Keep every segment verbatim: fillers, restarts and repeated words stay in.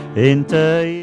انت.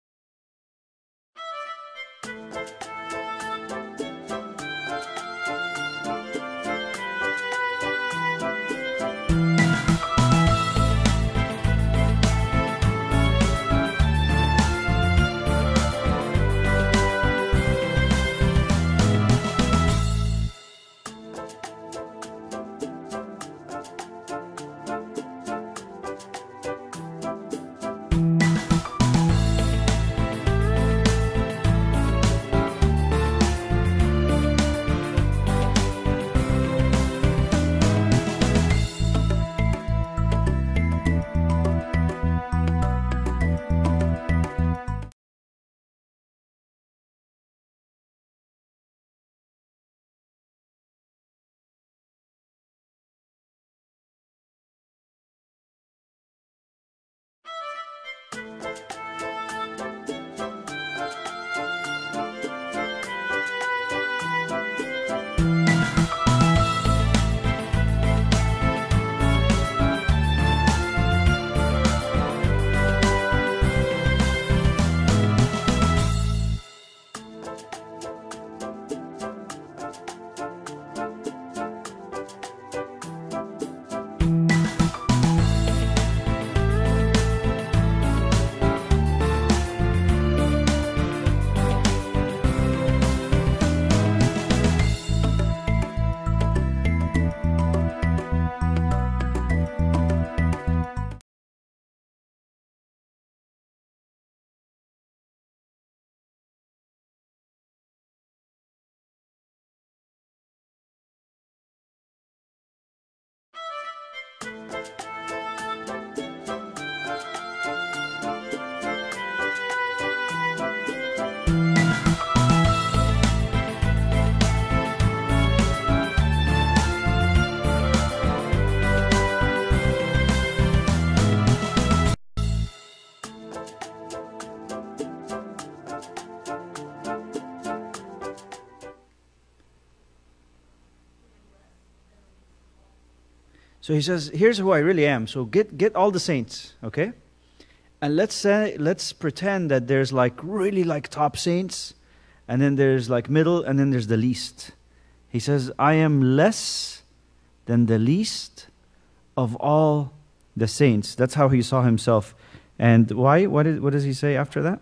So he says, here's who I really am. So get get all the saints, okay? And let's say let's pretend that there's like really like top saints, and then there's like middle, and then there's the least. He says, I am less than the least of all the saints. That's how he saw himself. And why? What is what does he say after that?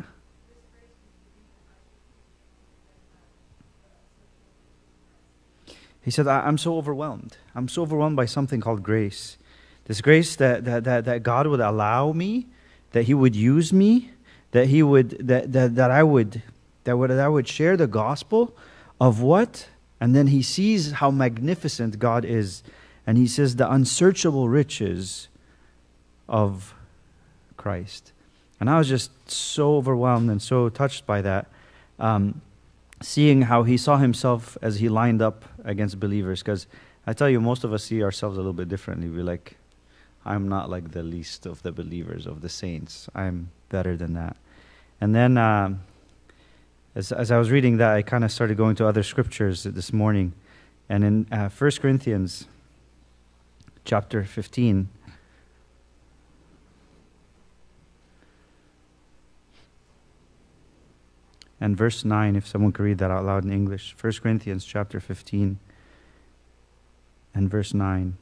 He said, I'm so overwhelmed. I'm so overwhelmed by something called grace. This grace that, that, that, that God would allow me, that He would use me, that He would that, that, that I would that would that I would share the gospel of what? And then he sees how magnificent God is. And he says the unsearchable riches of Christ. And I was just so overwhelmed and so touched by that. Um, seeing how he saw himself as he lined up against believers. Because I tell you, most of us see ourselves a little bit differently. We're like, I'm not like the least of the believers, of the saints. I'm better than that. And then um, as, as I was reading that, I kind of started going to other scriptures this morning. And in uh, First Corinthians chapter fifteen, and verse nine, if someone could read that out loud in English. First Corinthians chapter fifteen and verse nine.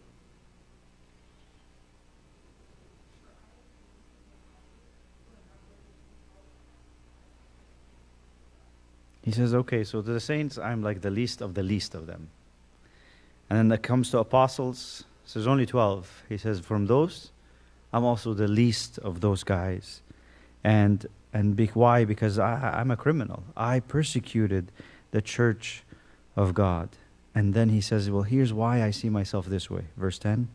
He says, okay, so to the saints, I'm like the least of the least of them. And then that comes to apostles, so there's only twelve. He says, from those, I'm also the least of those guys. And And be, why? Because I, I'm a criminal. I persecuted the church of God. And then he says, well, here's why I see myself this way. Verse ten.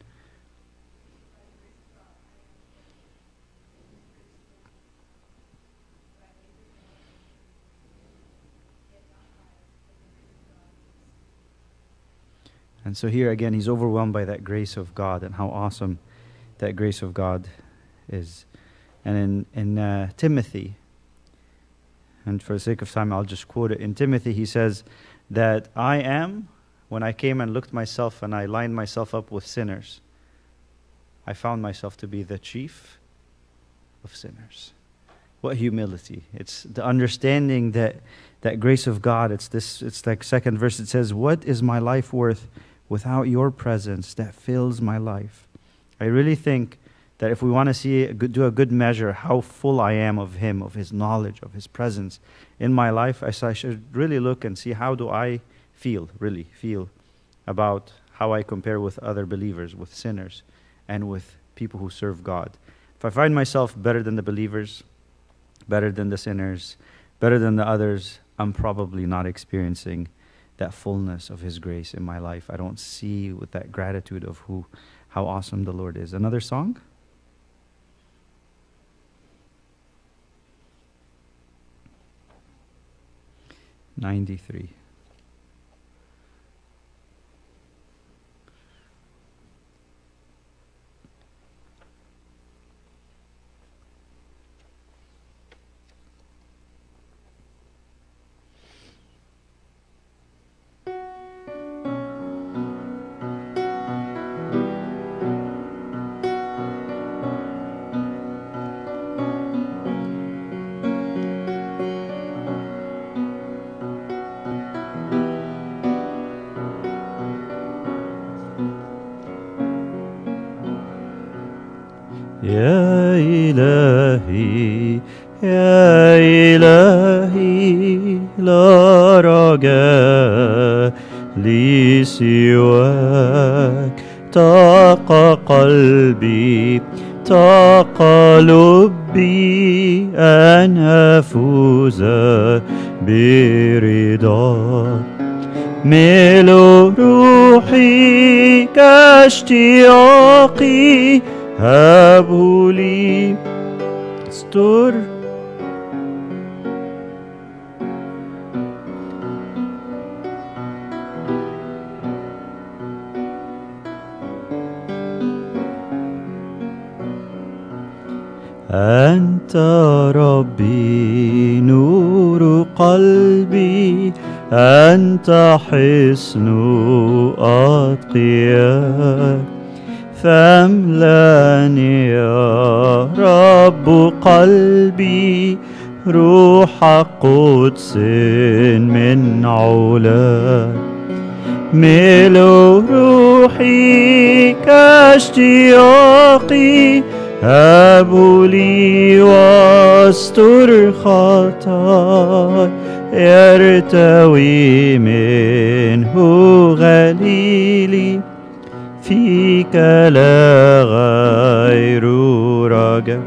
And so here again, he's overwhelmed by that grace of God and how awesome that grace of God is. And in, in uh, Timothy, and for the sake of time, I'll just quote it. In Timothy, he says that I am, when I came and looked myself and I lined myself up with sinners, I found myself to be the chief of sinners. What humility. It's the understanding that that grace of God. It's this. It's like second verse. It says, "What is my life worth without your presence that fills my life?" I really think that if we want to see a good, do a good measure how full I am of Him, of His knowledge, of His presence in my life, I, I should really look and see how do I feel, really feel about how I compare with other believers, with sinners, and with people who serve God. If I find myself better than the believers, better than the sinners, better than the others, I'm probably not experiencing that fullness of His grace in my life. I don't see with that gratitude of who, how awesome the Lord is. Another song? ninety-three. يا إلهي يا إلهي لا رجاء لي سواك طاق قلبي طاق لبي أن أفوز برضاك ملء روحي كاشتياقي هبه لي استر أنت ربي نور قلبي أنت حصن أتقياك فاملأني يا رب قلبي روح قدس من علاك ملء روحي كاشتياقي هب لي واستر خطاي يرتوي منه غليلي فيك لا غير رجاء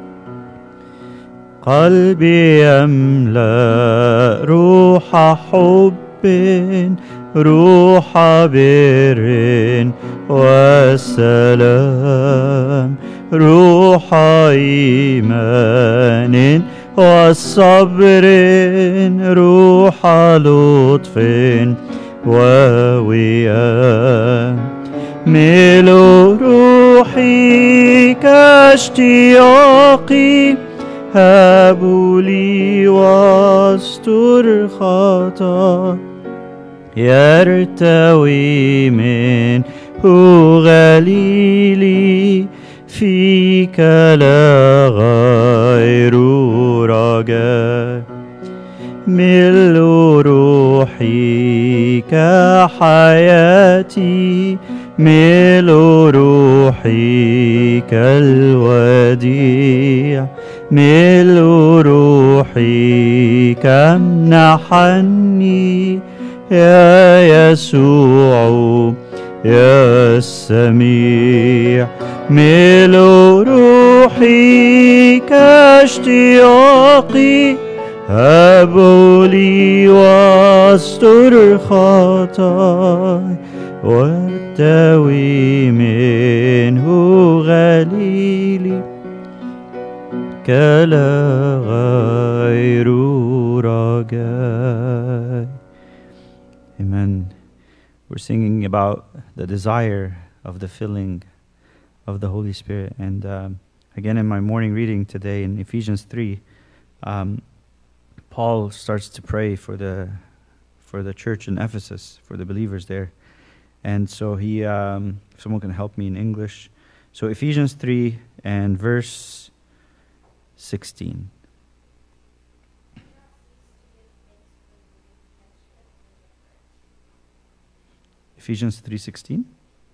قلبي يملأ روح حب روح بر والسلام روح إيمان والصبر روح لطف ووئام ملء روحي كاشتياقي هب لي واستر خطاي يرتوي منه غليلي فيك لا غير رجاء ملء روحي كحياتي ملء روحي كالوديع ملء روحي كمنحني يا يسوع يا السميع ملء روحي كاشتياقي هب لي واستر خطاي وارتوي منه غليلي كلا غير رجاي. Amen. We're singing about the desire of the filling of the Holy Spirit. And um, again, in my morning reading today in Ephesians three, um, Paul starts to pray for the for the church in Ephesus, for the believers there. And so he, um, if someone can help me in English. So Ephesians three and verse sixteen. Ephesians three sixteen.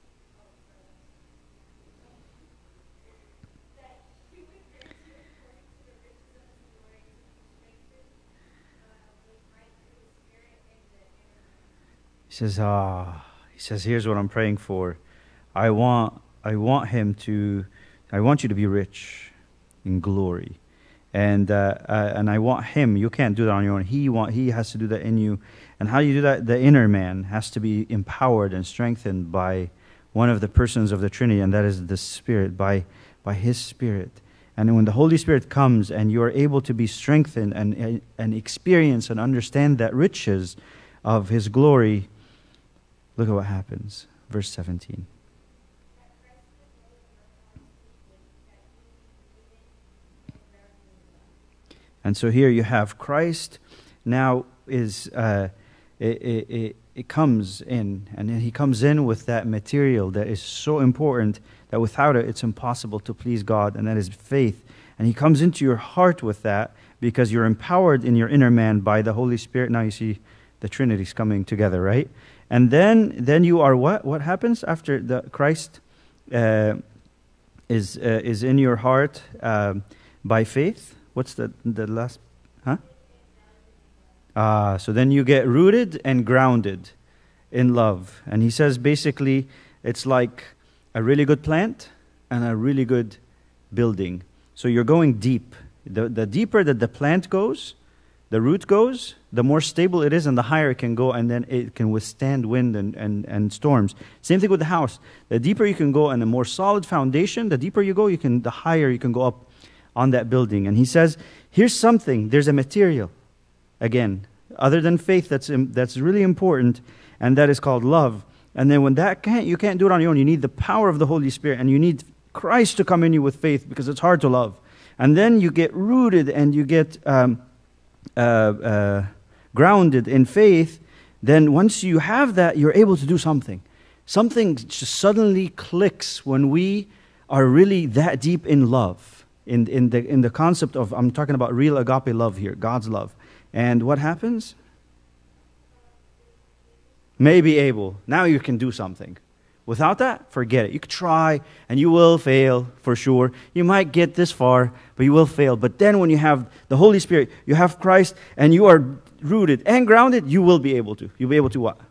He says, ah, he says, here's what I'm praying for. I want, I want him to, I want you to be rich in glory. And uh, uh, and I want him, you can't do that on your own. He want, he has to do that in you. And how you do that? The inner man has to be empowered and strengthened by one of the persons of the Trinity, and that is the Spirit, by, by his Spirit. And when the Holy Spirit comes and you are able to be strengthened and, and experience and understand that riches of his glory, look at what happens. Verse seventeen. And so here you have Christ now is, uh, it, it, it comes in, and he comes in with that material that is so important that without it, it's impossible to please God, and that is faith. And he comes into your heart with that because you're empowered in your inner man by the Holy Spirit. Now you see the Trinity's coming together, right? And then then you are what? What happens after the Christ uh, is uh, is in your heart uh, by faith? What's the the last? Huh? Ah, so then you get rooted and grounded in love. And he says basically it's like a really good plant and a really good building. So you're going deep. The the deeper that the plant goes, the root goes, the more stable it is and the higher it can go, and then it can withstand wind and, and, and storms. Same thing with the house. The deeper you can go and the more solid foundation, the deeper you go, you can the higher you can go up on that building. And he says, here's something, there's a material, again, other than faith that's that's really important, and that is called love. And then when that can't, you can't do it on your own. You need the power of the Holy Spirit, and you need Christ to come in you with faith, because it's hard to love. And then you get rooted and you get um, uh, uh, grounded in faith. Then once you have that, you're able to do something. Something just suddenly clicks when we are really that deep in love. In, in, the, in the concept of, I'm talking about real agape love here, God's love. And what happens? May be able. Now you can do something. Without that, forget it. You could try, and you will fail for sure. You might get this far, but you will fail. But then when you have the Holy Spirit, you have Christ, and you are rooted and grounded, you will be able to. You'll be able to what?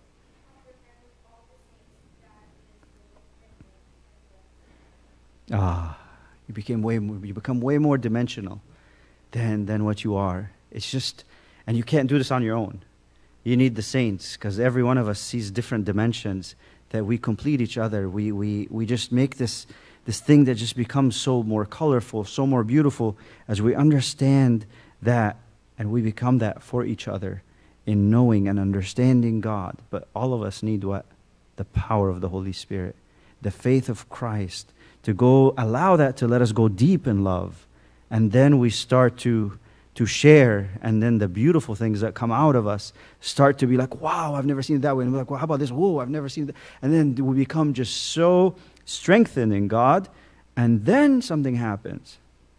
Ah. You became way more, you become way more dimensional than, than what you are. It's just, and you can't do this on your own. You need the saints, because every one of us sees different dimensions that we complete each other. We, we, we just make this, this thing that just becomes so more colorful, so more beautiful as we understand that, and we become that for each other in knowing and understanding God. But all of us need what? The power of the Holy Spirit, the faith of Christ, to go, allow that to let us go deep in love. And then we start to, to share, and then the beautiful things that come out of us start to be like, wow, I've never seen it that way. And we're like, well, how about this? Whoa, I've never seen that. And then we become just so strengthened in God, and then something happens.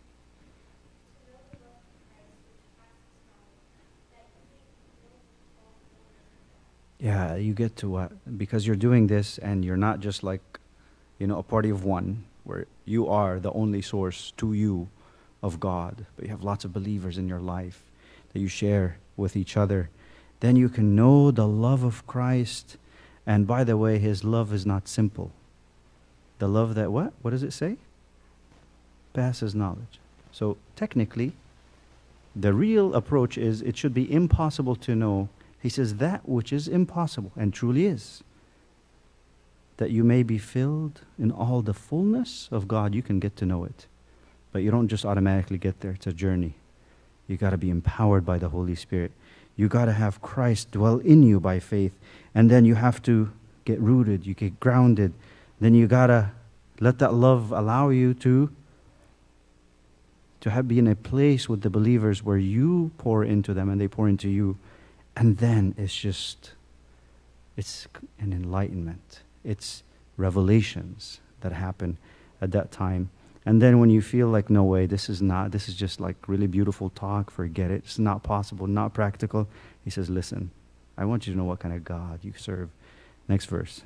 Yeah, you get to what? Because you're doing this, and you're not just like, you know, a party of one, where you are the only source to you of God, but you have lots of believers in your life that you share with each other. Then you can know the love of Christ. And by the way, his love is not simple. The love that what? What does it say? Passes knowledge. So technically, the real approach is it should be impossible to know. He says that which is impossible, and truly is, that you may be filled in all the fullness of God. You can get to know it. But you don't just automatically get there. It's a journey. You got to be empowered by the Holy Spirit. You got to have Christ dwell in you by faith. And then you have to get rooted. You get grounded. Then you got to let that love allow you to, to have, be in a place with the believers where you pour into them and they pour into you. And then it's just, it's an enlightenment. It's revelations that happen at that time. And then when you feel like, no way, this is not, this is just like really beautiful talk, forget it, it's not possible, not practical, he says, listen, I want you to know what kind of God you serve. Next verse.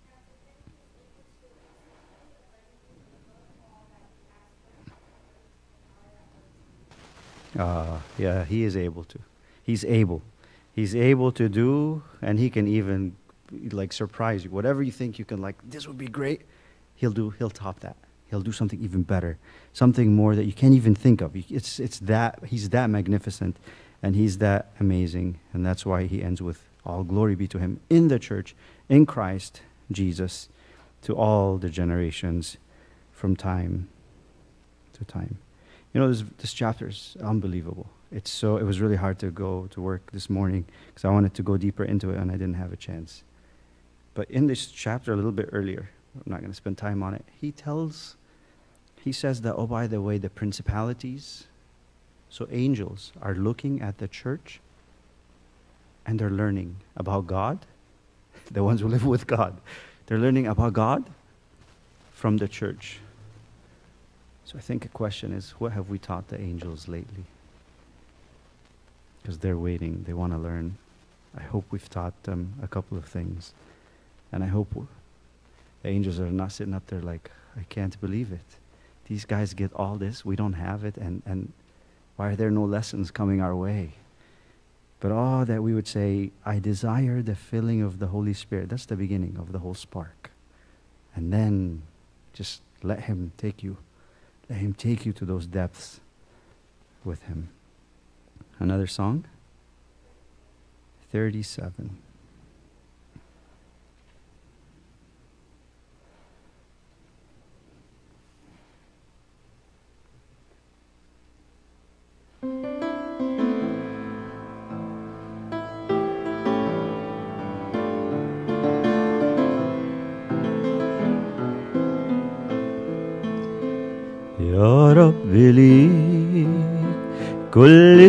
Uh, yeah, he is able to. He's able. He's able to do, and he can even like surprise you. Whatever you think you can like, this would be great, he'll do, he'll top that. He'll do something even better, something more that you can't even think of. It's, it's that, he's that magnificent, and he's that amazing, and that's why he ends with, all glory be to him in the church, in Christ Jesus, to all the generations from time to time. You know, this, this chapter is unbelievable. It's so, it was really hard to go to work this morning because I wanted to go deeper into it and I didn't have a chance. But in this chapter a little bit earlier, I'm not going to spend time on it, he tells, he says that, oh, by the way, the principalities, so angels are looking at the church and they're learning about God, the ones who live with God. They're learning about God from the church. So I think a question is, what have we taught the angels lately? Because they're waiting, they want to learn. I hope we've taught them a couple of things. And I hope w- the angels are not sitting up there like, I can't believe it. These guys get all this, we don't have it, and, and why are there no lessons coming our way? But all that we would say, I desire the filling of the Holy Spirit. That's the beginning of the whole spark. And then just let him take you. Let him take you to those depths with him. Another song? thirty-seven. يا رب ليك كل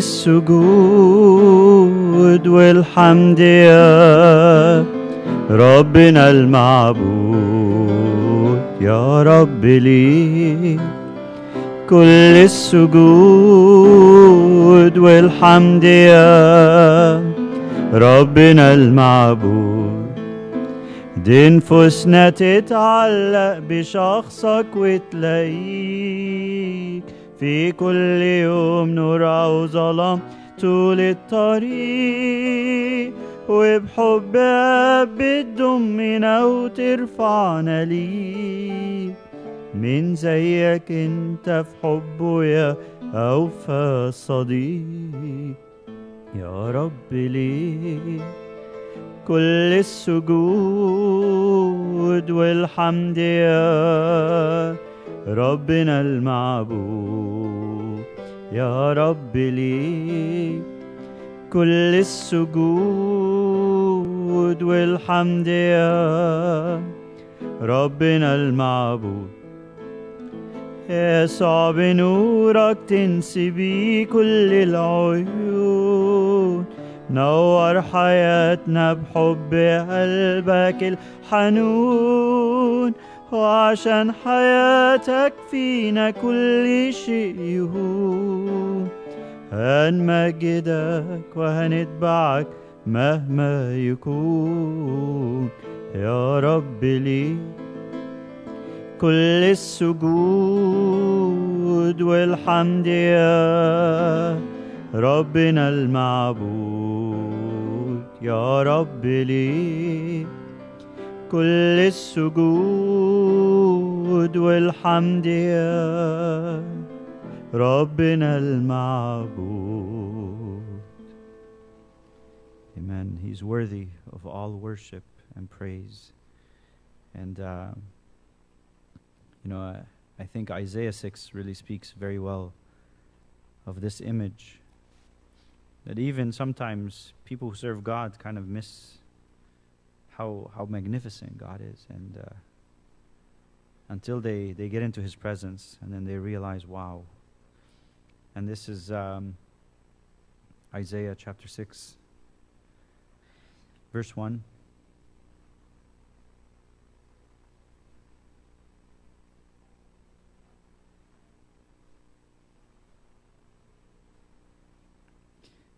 السجود والحمد يا ربنا المعبود يا رب ليك كل السجود والحمد يا ربنا المعبود دي نفوسنا تتعلق بشخصك وتلاقيك في كل يوم نور أو ظلام طول الطريق وبحب أب بتضمنا وترفعنا ليك من زيك انت في حبه يا أوفى صديق يا رب ليك كل السجود والحمد يا ربنا المعبود يا رب ليك كل السجود والحمد يا ربنا المعبود يسوع بنورك تنسي بيه كل العيون نور حياتنا بحب قلبك الحنون وعشان حياتك فينا كل شيء يهون هنمجدك وهنتبعك مهما يكون يا رب ليك كل السجود والحمد يا ربنا المعبود يا رب ليك كل السجود والحمد يا ربنا المعبود. Amen. He's worthy of all worship and praise. And, uh, you know, I, I think Isaiah six really speaks very well of this image. That even sometimes people who serve God kind of miss how how magnificent God is. And uh, until they, they get into His presence and then they realize, wow. And this is um, Isaiah chapter six. Verse one.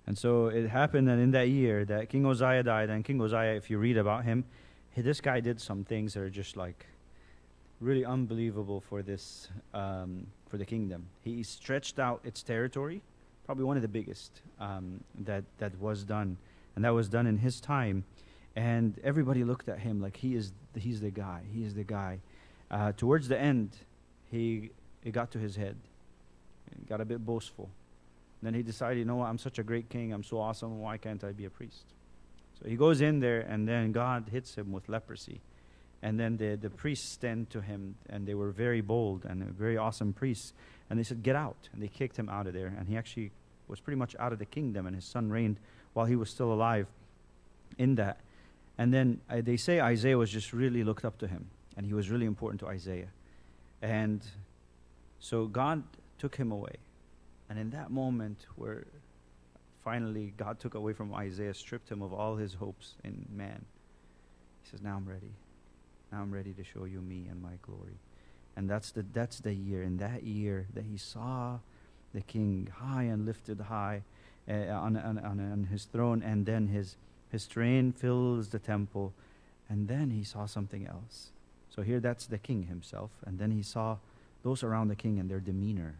And so it happened that in that year that King Uzziah died, and King Uzziah, if you read about him, he, this guy did some things that are just like really unbelievable for this um, for the kingdom. He stretched out its territory, probably one of the biggest um, that that was done, and that was done in his time. And everybody looked at him like he is the, he's the guy. He is the guy. Uh, towards the end, he it got to his head. He got a bit boastful. Then he decided, you know what, I'm such a great king, I'm so awesome, why can't I be a priest? So he goes in there, and then God hits him with leprosy. And then the, the priests stand to him, and they were very bold and very awesome priests. And they said, get out. And they kicked him out of there. And he actually was pretty much out of the kingdom, and his son reigned while he was still alive in that. And then uh, they say Isaiah was just really looked up to him, and he was really important to Isaiah. And so God took him away. And in that moment where finally God took away from Isaiah, stripped him of all his hopes in man, he says, now I'm ready. Now I'm ready to show you me and my glory. And that's the that's the year. In that year that he saw the king high and lifted high uh, on, on, on, on his throne, and then his, his train fills the temple, and then he saw something else. So here that's the king himself, and then he saw those around the king and their demeanor.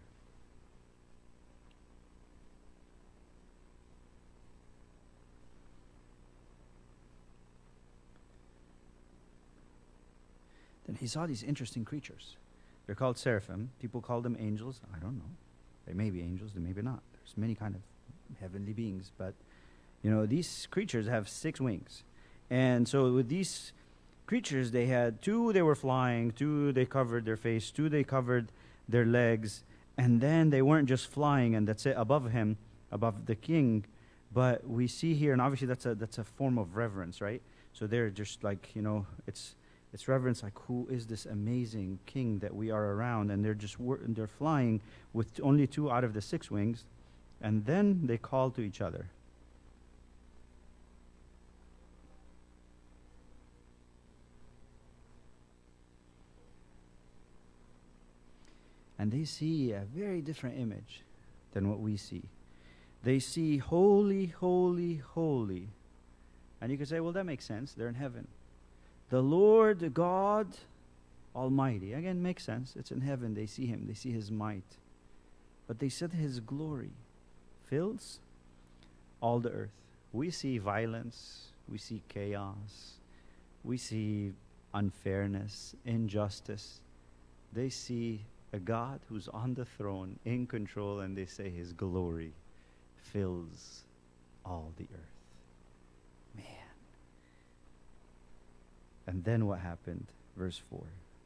Then he saw these interesting creatures. They're called seraphim. People call them angels. I don't know. They may be angels, they may be not. There's many kind of heavenly beings. But, you know, these creatures have six wings. And so with these creatures, they had two, they were flying. Two, they covered their face. Two, they covered their legs. And then they weren't just flying, and that's it, above him, above the king. But we see here, and obviously that's a, that's a form of reverence, right? So they're just like, you know, it's... It's reverence, like, who is this amazing king that we are around? And they're just wor- they're flying with only two out of the six wings. And then they call to each other. And they see a very different image than what we see. They see holy, holy, holy. And you could say, well, that makes sense. They're in heaven. The Lord God Almighty. Again, makes sense. It's in heaven. They see him. They see his might. But they said his glory fills all the earth. We see violence. We see chaos. We see unfairness, injustice. They see a God who's on the throne, in control, and they say his glory fills all the earth. Man. And then what happened? Verse four.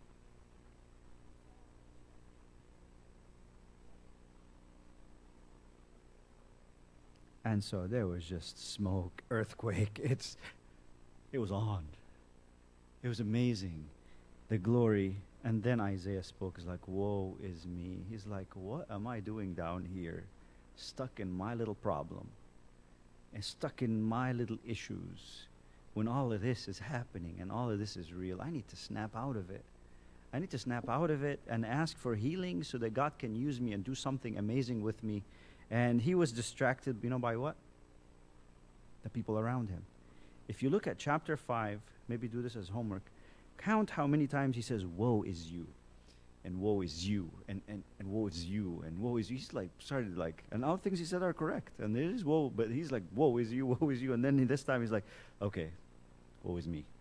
And so there was just smoke, earthquake. It's, it was on. It was amazing. The glory. And then Isaiah spoke. He's like, woe is me. He's like, what am I doing down here? Stuck in my little problem. And stuck in my little issues. When all of this is happening and all of this is real, I need to snap out of it. I need to snap out of it and ask for healing so that God can use me and do something amazing with me. And he was distracted, you know, by what? The people around him. If you look at chapter five, maybe do this as homework, count how many times he says, woe is you, and woe is you, and, and, and woe is you, and woe is you. He's like, started like, and all things he said are correct. And there is woe, but he's like, woe is you, woe is you. And then this time he's like, okay, woe is me.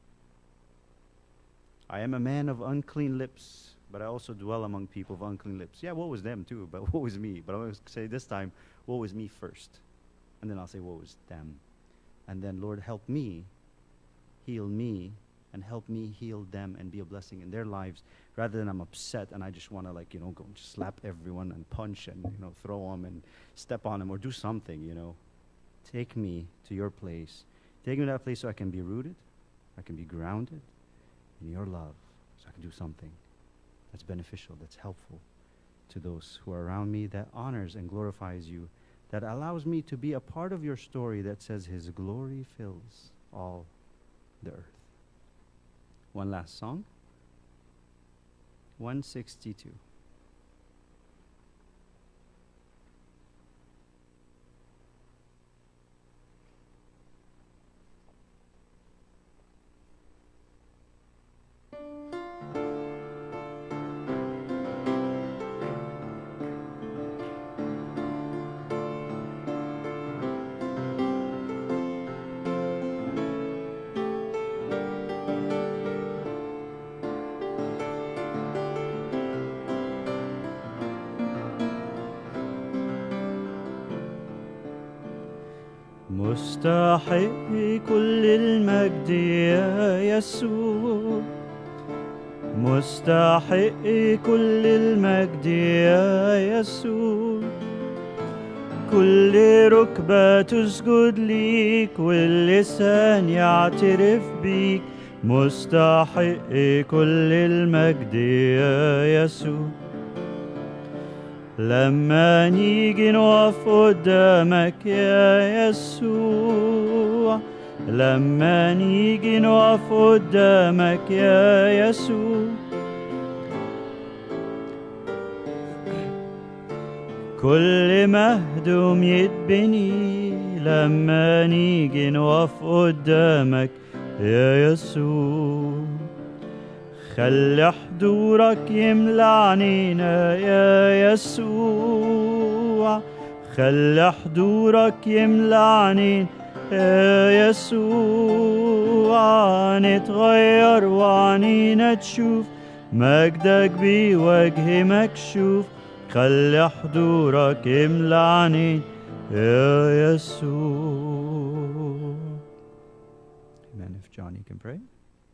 I am a man of unclean lips, but I also dwell among people of unclean lips. Yeah, woe is them too, but woe is me. But I'm going to say this time, woe is me first. And then I'll say, woe is them. And then, Lord, help me, heal me, and help me heal them and be a blessing in their lives, rather than I'm upset and I just want to, like, you know, go and just slap everyone and punch and, you know, throw them and step on them or do something, you know. Take me to your place. Take me to that place so I can be rooted, I can be grounded in your love, so I can do something that's beneficial, that's helpful to those who are around me, that honors and glorifies you, that allows me to be a part of your story that says his glory fills all the earth. One last song. one sixty-two. مستحق كل المجد يا يسوع، مستحق كل المجد يا يسوع. كل ركبة تسجد ليك واللسان يعترف بيك، مستحق كل المجد يا يسوع. لما نيجي نقف قدامك يا يسوع، لما نيجي نقف قدامك يا يسوع، كل مهدوم يتبني. لما نيجي نقف قدامك يا يسوع، خلي حضورك يملى عنينا يا يسوع، خلي حضورك يملى عنينا يا يسوع. نتغير وعنينا تشوف مجدك بوجه مكشوف، خلي حضورك يملى عنينا يا يسوع. Amen. If John, you can pray.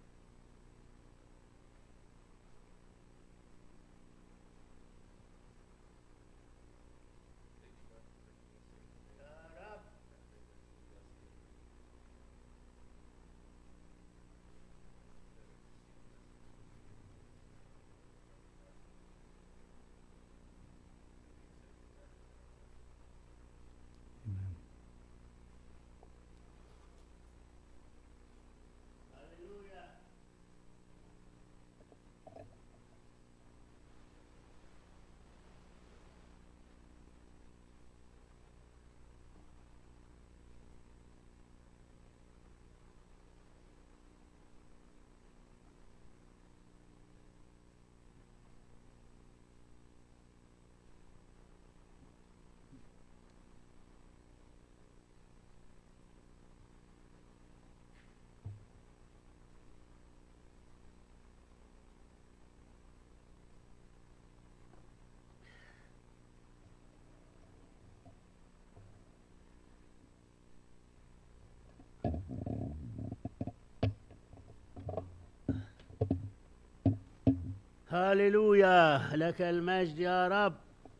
هاليلويا، لك المجد يا رب.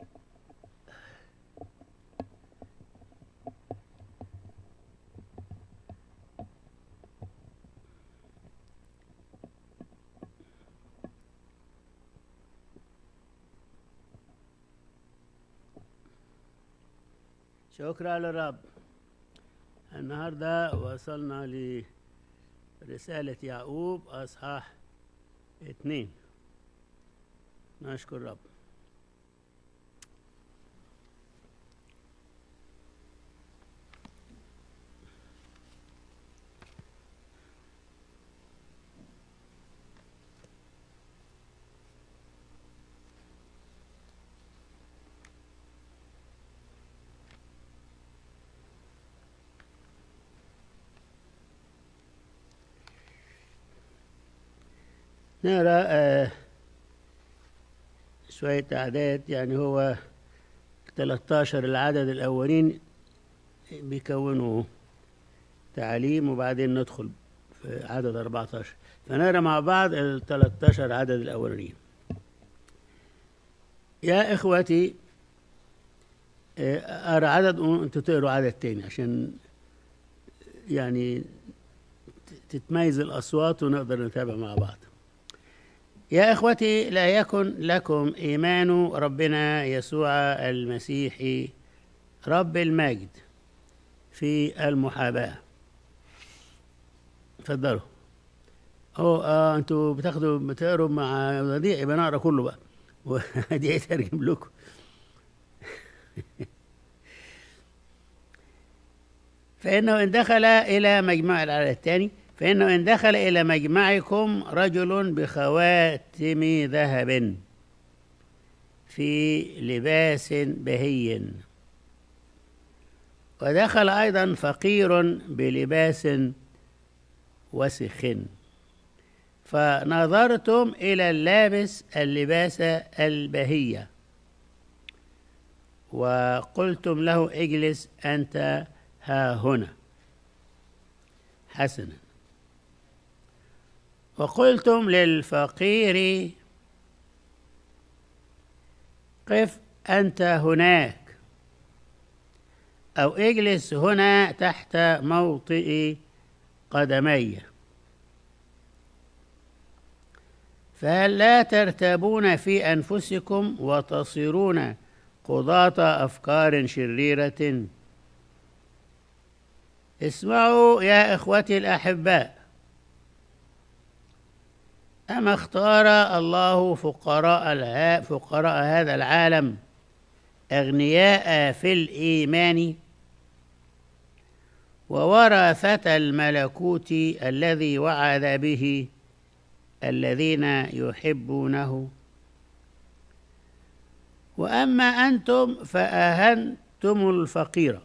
شكرا للرب. النهارده وصلنا لرسالة يعقوب أصحاح اثنين. نشكر الرب. نقرأ آه شوية أعداد، يعني هو ثلاثة عشر العدد الأولين بيكونوا تعليم، وبعدين ندخل في عدد أربعة عشر، فنقرأ مع بعض ال ثلاثة عشر عدد الأولين. يا إخوتي، أقرأ عدد وأنتوا تقروا عدد تاني عشان يعني تتميز الأصوات ونقدر نتابع مع بعض. يا إخوتي، لا يكن لكم إيمان ربنا يسوع المسيح رب المجد في المحاباة. اتفضلوا. أو آه أنتوا بتاخدوا بتقروا مع وديع، يبقى نقرا كله بقى وديع يترجم لكم. فإنه إن دخل إلى مجمع العدد الثاني فإنه إن دخل إلى مجمعكم رجل بخواتم ذهب في لباس بهي، ودخل أيضا فقير بلباس وسخ، فنظرتم إلى اللابس اللباس البهية وقلتم له اجلس أنت ها هنا. حسنا. وقلتم للفقير قف أنت هناك، أو اجلس هنا تحت موطئ قدمي. فهل لا ترتابون في أنفسكم وتصيرون قضاة أفكار شريرة؟ اسمعوا يا إخوتي الأحباء، أما اختار الله فقراء فقراء هذا العالم أغنياء في الإيمان وورثة الملكوت الذي وعد به الذين يحبونه. وأما أنتم فأهنتم الفقير.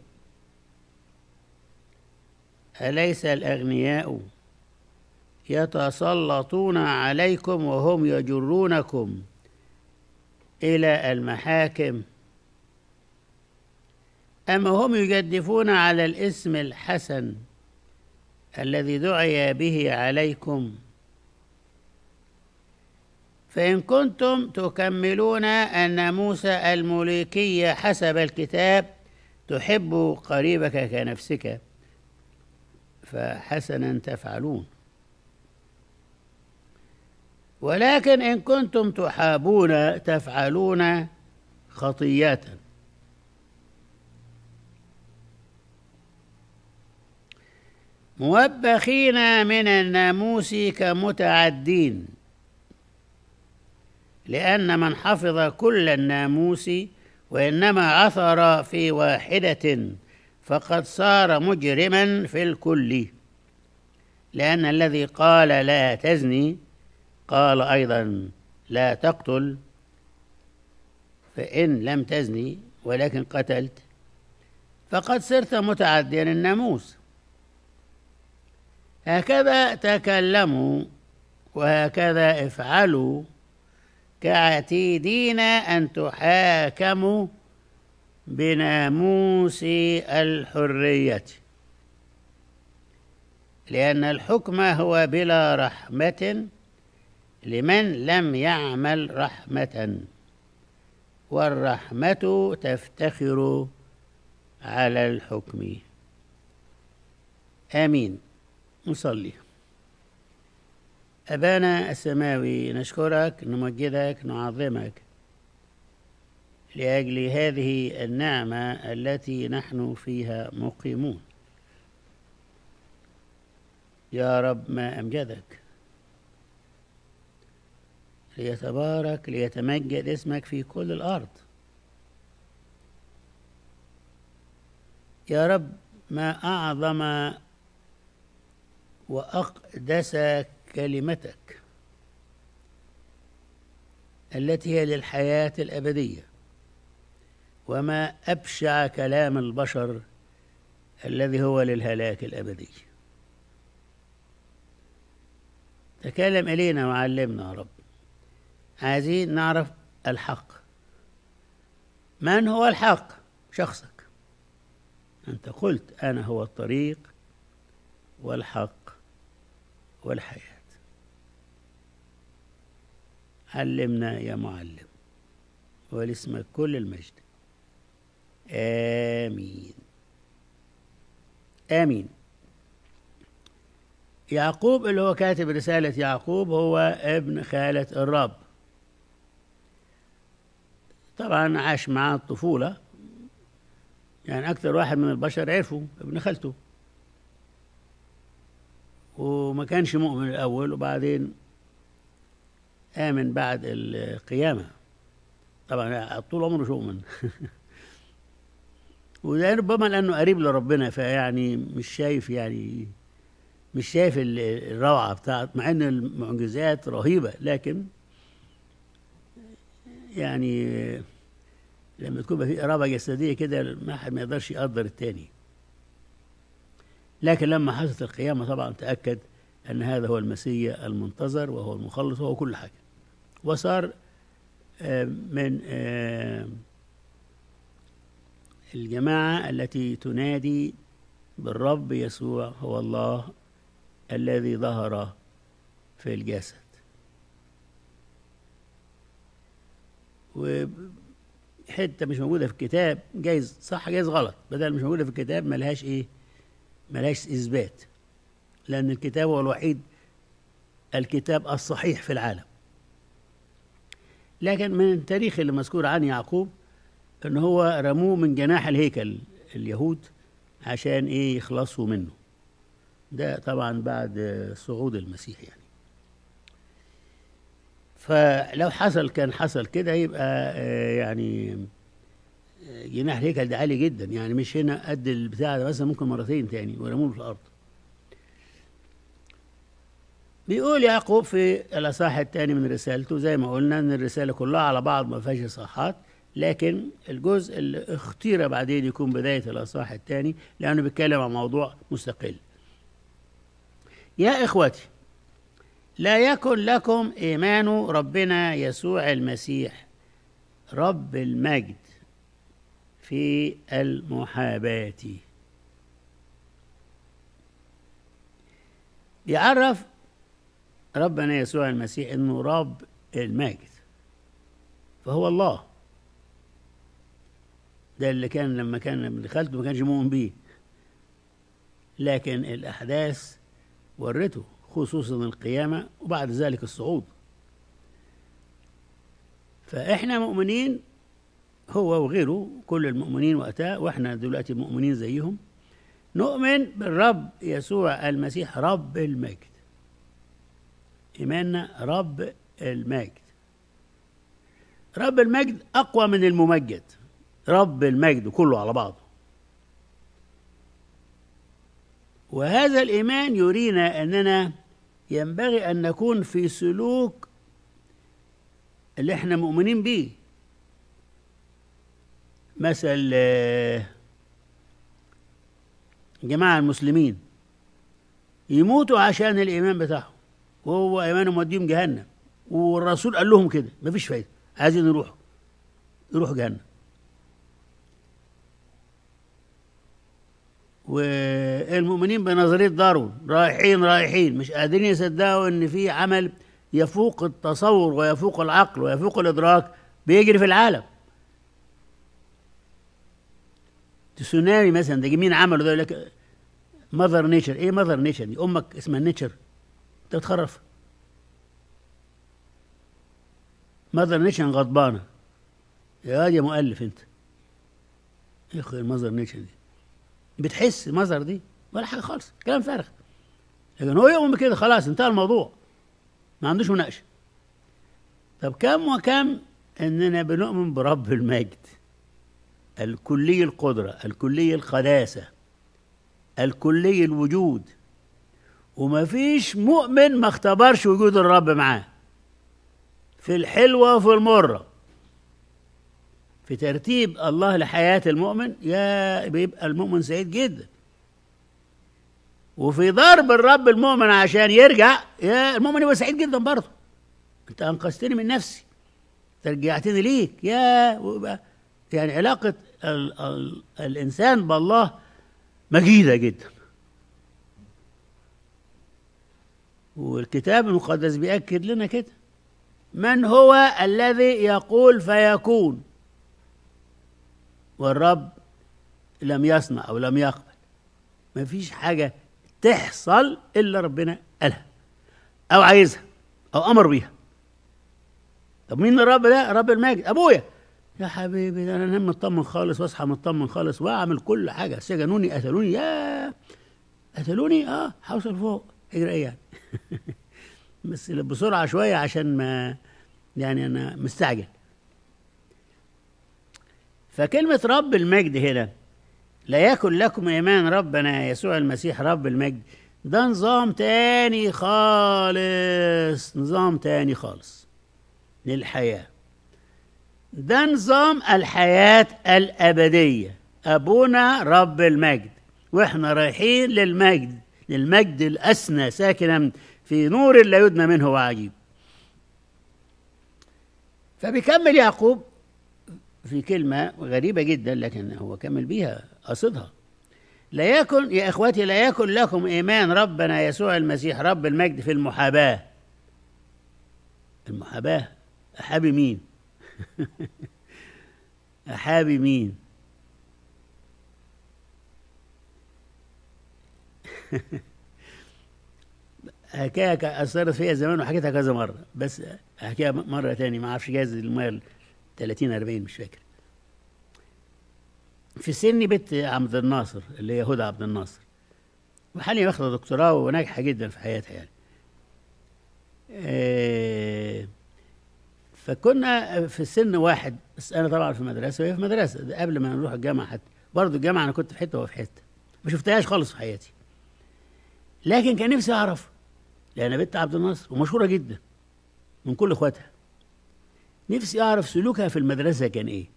أليس الأغنياء يتسلطون عليكم وهم يجرونكم إلى المحاكم؟ أما هم يجدفون على الاسم الحسن الذي دعي به عليكم؟ فإن كنتم تكملون الناموس الملوكي حسب الكتاب، تحب قريبك كنفسك، فحسنا تفعلون. ولكن إن كنتم تحابون تفعلون خطيئة. موبخين من الناموس كمتعدين، لأن من حفظ كل الناموس وإنما عثر في واحدة فقد صار مجرما في الكل. لأن الذي قال لا تزني قال أيضا لا تقتل، فإن لم تزني ولكن قتلت فقد صرت متعديا الناموس. هكذا تكلموا وهكذا افعلوا كعتيدين أن تحاكموا بناموس الحرية، لأن الحكم هو بلا رحمة لمن لم يعمل رحمة، والرحمة تفتخر على الحكم. آمين. نصلي. أبانا السماوي، نشكرك، نمجدك، نعظمك لأجل هذه النعمة التي نحن فيها مقيمون. يا رب ما أمجدك، ليتبارك ليتمجد اسمك في كل الأرض. يا رب ما أعظم وأقدس كلمتك التي هي للحياة الأبدية، وما أبشع كلام البشر الذي هو للهلاك الأبدي. تكلم إلينا وعلمنا يا رب، عايزين نعرف الحق. من هو الحق؟ شخصك. أنت قلت أنا هو الطريق والحق والحياة. علمنا يا معلم، ولاسمك كل المجد. آمين آمين. يعقوب اللي هو كاتب رسالة يعقوب هو ابن خالة الرب، طبعا عاش معاه الطفولة، يعني أكثر واحد من البشر عرفه ابن خالته، وما كانش مؤمن الأول وبعدين آمن بعد القيامة. طبعا طول عمره مش مؤمن وده ربما لأنه قريب لربنا، فيعني مش شايف يعني مش شايف الروعة بتاعت، مع أن المعجزات رهيبة، لكن يعني لما تكون في قرابة جسدية كده ما حد ما يقدرش يقدر التاني. لكن لما حصلت القيامة طبعا تأكد أن هذا هو المسيح المنتظر وهو المخلص وهو كل حاجة، وصار من الجماعة التي تنادي بالرب يسوع هو الله الذي ظهر في الجسد. وحتة مش موجودة في الكتاب، جايز صح جايز غلط، بدل مش موجودة في الكتاب ملهاش إيه؟ ملهاش إثبات، لأن الكتاب هو الوحيد الكتاب الصحيح في العالم. لكن من التاريخ اللي مذكور عن يعقوب ان هو رموه من جناح الهيكل اليهود عشان ايه؟ يخلصوا منه. ده طبعا بعد صعود المسيح يعني. فلو حصل كان حصل كده يبقى يعني جناح الهيكل ده عالي جدا، يعني مش هنا قد البتاع ده، بس ممكن مرتين تاني ورموه في الارض. بيقول يعقوب في الأصحاح الثاني من رسالته، زي ما قلنا ان الرسالة كلها على بعض ما فيهاش إصحاحات، لكن الجزء اللي اختير بعدين يكون بداية الأصحاح الثاني لأنه بيتكلم عن موضوع مستقل. يا إخوتي، لا يكن لكم إيمان ربنا يسوع المسيح رب المجد في المحاباة. يعرف ربنا يسوع المسيح انه رب المجد، فهو الله. ده اللي كان لما كان دخلته ما كانش مؤمن بيه، لكن الاحداث ورته، خصوصا القيامه وبعد ذلك الصعود. فاحنا مؤمنين، هو وغيره كل المؤمنين وقتها، واحنا دلوقتي مؤمنين زيهم، نؤمن بالرب يسوع المسيح رب المجد. إيماننا رب المجد. رب المجد أقوى من الممجد، رب المجد كله على بعضه. وهذا الإيمان يرينا أننا ينبغي أن نكون في سلوك اللي احنا مؤمنين به. مثل جماعة المسلمين يموتوا عشان الإيمان بتاعهم، وهو ايمانهم موديهم جهنم، والرسول قال لهم كده مفيش فايده، عايزين يروحوا يروحوا جهنم. والمؤمنين بنظريه داروين رايحين رايحين مش قادرين يصدقوا ان في عمل يفوق التصور ويفوق العقل ويفوق الادراك بيجري في العالم. تسونامي مثلا، ده مين عمله ده؟ يقول لك ماذر نيتشر. ايه ماذر نيتشر دي؟ امك اسمها نيتشر؟ انت بتخرف. ماذر نيتشر غضبانه يا واد يا مؤلف انت. يا اخي الماذر نيتشر دي بتحس الماذر دي ولا حاجه خالص، كلام فارغ. لكن هو يؤمن بكده خلاص انتهى الموضوع، ما عندوش مناقشه. طب كم وكم اننا بنؤمن برب المجد الكلي القدره، الكلي القداسه، الكلي الوجود، وما فيش مؤمن ما اختبرش وجود الرب معاه في الحلوة وفي المرة. في ترتيب الله لحياة المؤمن يا بيبقى المؤمن سعيد جدا، وفي ضرب الرب المؤمن عشان يرجع يا المؤمن يبقى سعيد جدا برضه. انت انقذتني من نفسي، رجعتني ليك يا يعني علاقة ال ال الإنسان بالله مجيدة جدا. والكتاب المقدس بيأكد لنا كده، من هو الذي يقول فيكون، والرب لم يصنع أو لم يقبل. ما فيش حاجة تحصل إلا ربنا قالها أو عايزها أو أمر بيها. طب مين الرب ده؟ رب المجد. أبويا يا حبيبي ده أنا أنام مطمن خالص وأصحى مطمن خالص وأعمل كل حاجة. سجنوني قتلوني، يا قتلوني أه حوصل فوق اجري إيه يعني بس بسرعة شوية عشان ما يعني أنا مستعجل. فكلمة رب المجد هنا، لا يكن لكم إيمان ربنا يسوع المسيح رب المجد، ده نظام تاني خالص، نظام تاني خالص للحياة. ده نظام الحياة الأبدية. أبونا رب المجد وإحنا رايحين للمجد، للمجد الأسنى ساكنا في نور لا يدنى منه وعجيب. فبيكمل يعقوب في كلمة غريبة جدا لكن هو كمل بيها قصدها. لا يكن يا إخوتي لا يكن لكم إيمان ربنا يسوع المسيح رب المجد في المحاباة. المحاباة أحابي مين؟ أحابي مين؟ حكاية أثرت فيها زمان وحكيتها كذا مرة، بس أحكيها مرة تاني ما أعرفش جايز المية ثلاثين أربعين مش فاكر. في سني بنت عبد الناصر اللي هي هدى عبد الناصر، وحاليا واخدة دكتوراه وناجحة جدا في حياتها يعني. إيه فكنا في سن واحد، بس أنا طبعا في مدرسة وهي في مدرسة، ده قبل ما نروح الجامعة حتى. برضه الجامعة أنا كنت في حتة وهي في حتة، ما شفتهاش خالص في حياتي، لكن كان نفسي أعرف، لأن بنت عبد الناصر ومشهورة جدا من كل إخواتها. نفسي أعرف سلوكها في المدرسة كان إيه،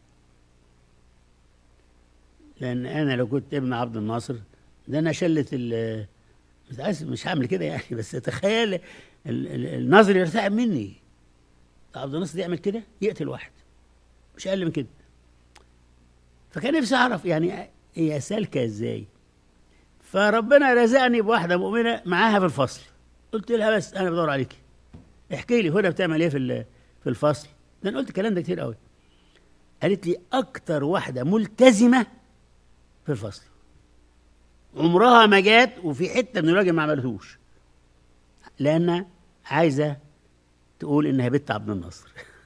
لأن أنا لو كنت ابن عبد الناصر ده أنا شلت ال مش مش هعمل كده يعني، بس تخيل الناظر يرتعب مني. عبد الناصر يعمل كده يقتل واحد، مش أقل من كده. فكان نفسي أعرف يعني هي سالكة إزاي. فربنا رزقني بواحدة مؤمنة معاها في الفصل، قلت لها بس أنا بدور عليكي، احكي لي هدى بتعمل إيه في في الفصل. ده أنا قلت الكلام ده كتير قوي. قالت لي أكتر واحدة ملتزمة في الفصل، عمرها ما جات وفي حتة من الراجل ما عملتوش، لأن عايزة تقول إنها بنت عبد الناصر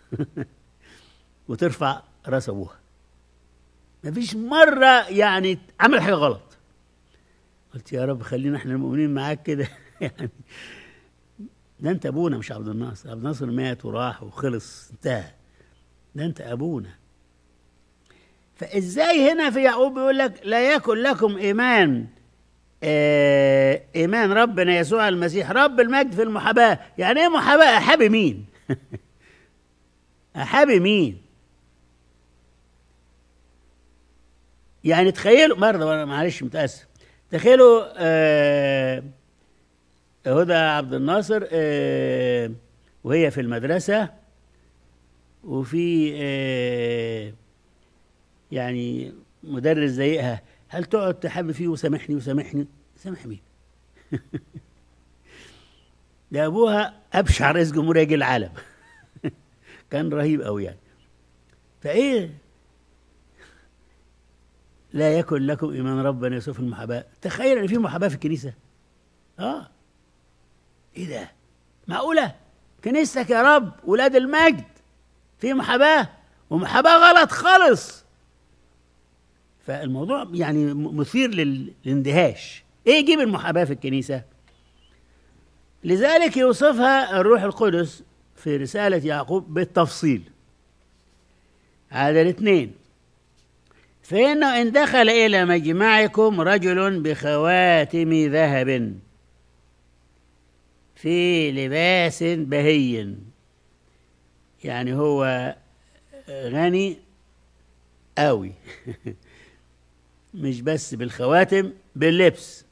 وترفع راس أبوها. مفيش مرة يعني عمل حاجة غلط. قلت يا رب خلينا احنا المؤمنين معاك كده يعني. ده انت ابونا مش عبد الناصر، عبد الناصر مات وراح وخلص انتهى، ده انت ابونا. فازاي هنا في يعقوب بيقول لك لا يكن لكم ايمان اه ايمان ربنا يسوع المسيح رب المجد في المحاباه. يعني ايه محاباه؟ احابي مين؟ احابي مين؟ يعني تخيلوا مرة، معلش متأسف، تخيلوا آه هدى عبد الناصر آه وهي في المدرسة، وفي آه يعني مدرس زيها، هل تقعد تحب فيه وسامحني وسامحني؟ سامح مين؟ ده أبوها أبشع رئيس جمهورية جه العالم كان رهيب أوي يعني. فإيه لا يكن لكم إيمان ربنا يسوع في المحاباة؟ تخيل إن في محاباة في الكنيسة. آه إيه ده؟ معقولة؟ كنيستك يا رب ولاد المجد في محاباة، ومحاباة غلط خالص. فالموضوع يعني مثير للاندهاش. إيه يجيب المحاباة في الكنيسة؟ لذلك يوصفها الروح القدس في رسالة يعقوب بالتفصيل. عدد اثنين: فإنه إن دخل إلى مجمعكم رجل بخواتم ذهب في لباس بهي، يعني هو غني قوي مش بس بالخواتم، باللبس.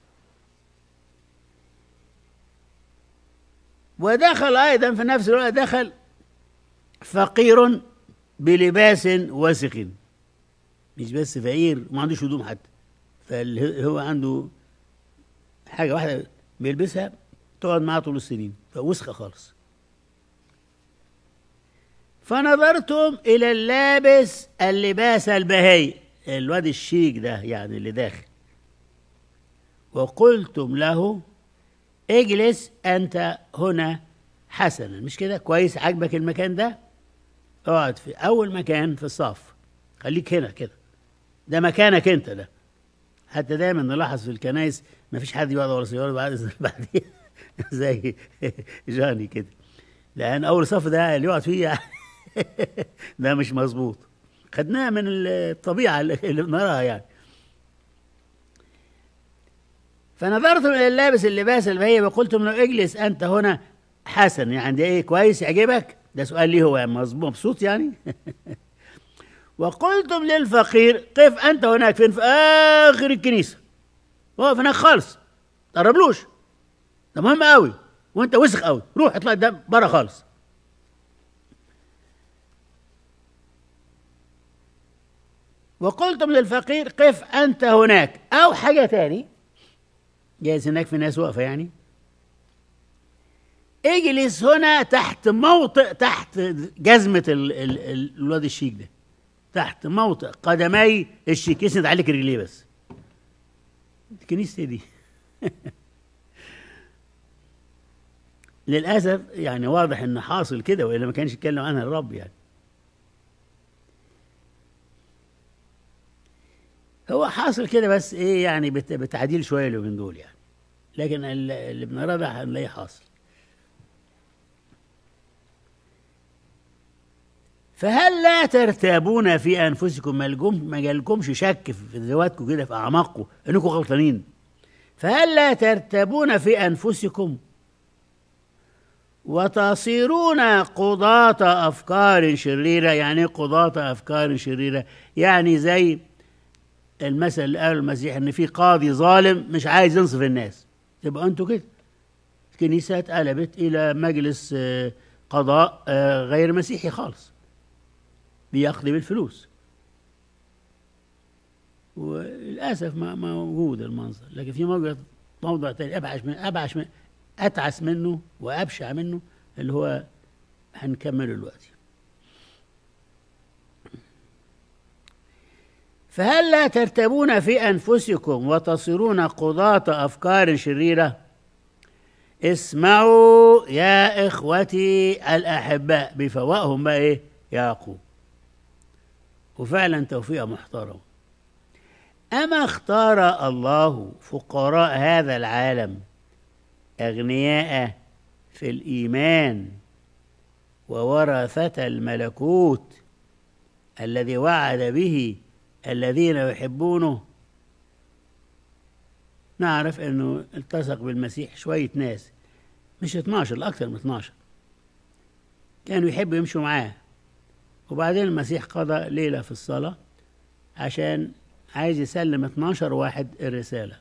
ودخل أيضا في نفس الوقت دخل فقير بلباس وسخ، مش بس فقير وما عندوش هدوم حتى، فهو عنده حاجة واحدة بيلبسها تقعد معاه طول السنين، فوسخة خالص. فنظرتم إلى اللابس اللباس البهي، الواد الشيك ده يعني اللي داخل، وقلتم له اجلس أنت هنا حسنا. مش كده كويس؟ عجبك المكان ده؟ اقعد في أول مكان في الصف، خليك هنا كده، ده مكانك انت ده. حتى دايما نلاحظ في الكنائس ما فيش حد يقعد ورا سيارة بعد بعدين زي جاني كده، لأن أول صف ده اللي يقعد فيه ده مش مظبوط، خدناها من الطبيعة اللي بنراها يعني. فنظرتم إلى اللابس اللباس البهي وقلتم له اجلس أنت هنا حسن، يعني ده إيه كويس يعجبك؟ ده سؤال ليه هو مبسوط يعني وقلتم للفقير قف أنت هناك. فين؟ في آخر الكنيسة، واقف هناك خالص، تقربلوش، ده مهم قوي وانت وسخ قوي، روح اطلع ده بره خالص. وقلتم للفقير قف أنت هناك، أو حاجة تاني جايز هناك في ناس واقفة يعني، اجلس هنا تحت موطئ، تحت جزمة ال ال ال الواد الشيك ده، تحت موطئ قدمي الشيك، يسند عليك رجليه بس. الكنيسة دي للأسف يعني واضح إن حاصل كده، وإلا ما كانش يتكلم عنها الرب يعني. هو حاصل كده بس إيه يعني بتعديل شوية اليومين دول يعني، لكن اللي بنراه ده هنلاقيه حاصل. فهل لا ترتابون في أنفسكم؟ ما جالكمش شك في ذواتكم كده في أعماقكم إنكم غلطانين؟ فهل لا ترتابون في أنفسكم وتصيرون قضاة أفكار شريرة؟ يعني قضاة أفكار شريرة يعني زي المثل اللي قاله المسيح إن في قاضي ظالم مش عايز ينصف الناس، تبقى أنتوا كده. الكنيسة اتقلبت إلى مجلس قضاء غير مسيحي خالص، بيقضي بالفلوس، وللأسف ما موجود المنظر. لكن في موضوع موضوع تاني أبعش من أبعش من أتعس منه وأبشع منه، اللي هو هنكمله دلوقتي. فهل لا ترتبون في أنفسكم وتصيرون قضاة أفكار شريرة؟ اسمعوا يا إخوتي الأحباء، بيفوقهم بقى إيه؟ يعقوب. وفعلا توفيق محترم. أما اختار الله فقراء هذا العالم أغنياء في الإيمان وورثة الملكوت الذي وعد به الذين يحبونه. نعرف أنه التصق بالمسيح شوية ناس، مش اتناشر، الأكثر من اتناشر كانوا يحبوا يمشوا معاه. وبعدين المسيح قضى ليلة في الصلاة عشان عايز يسلم اتناشر واحد الرسالة،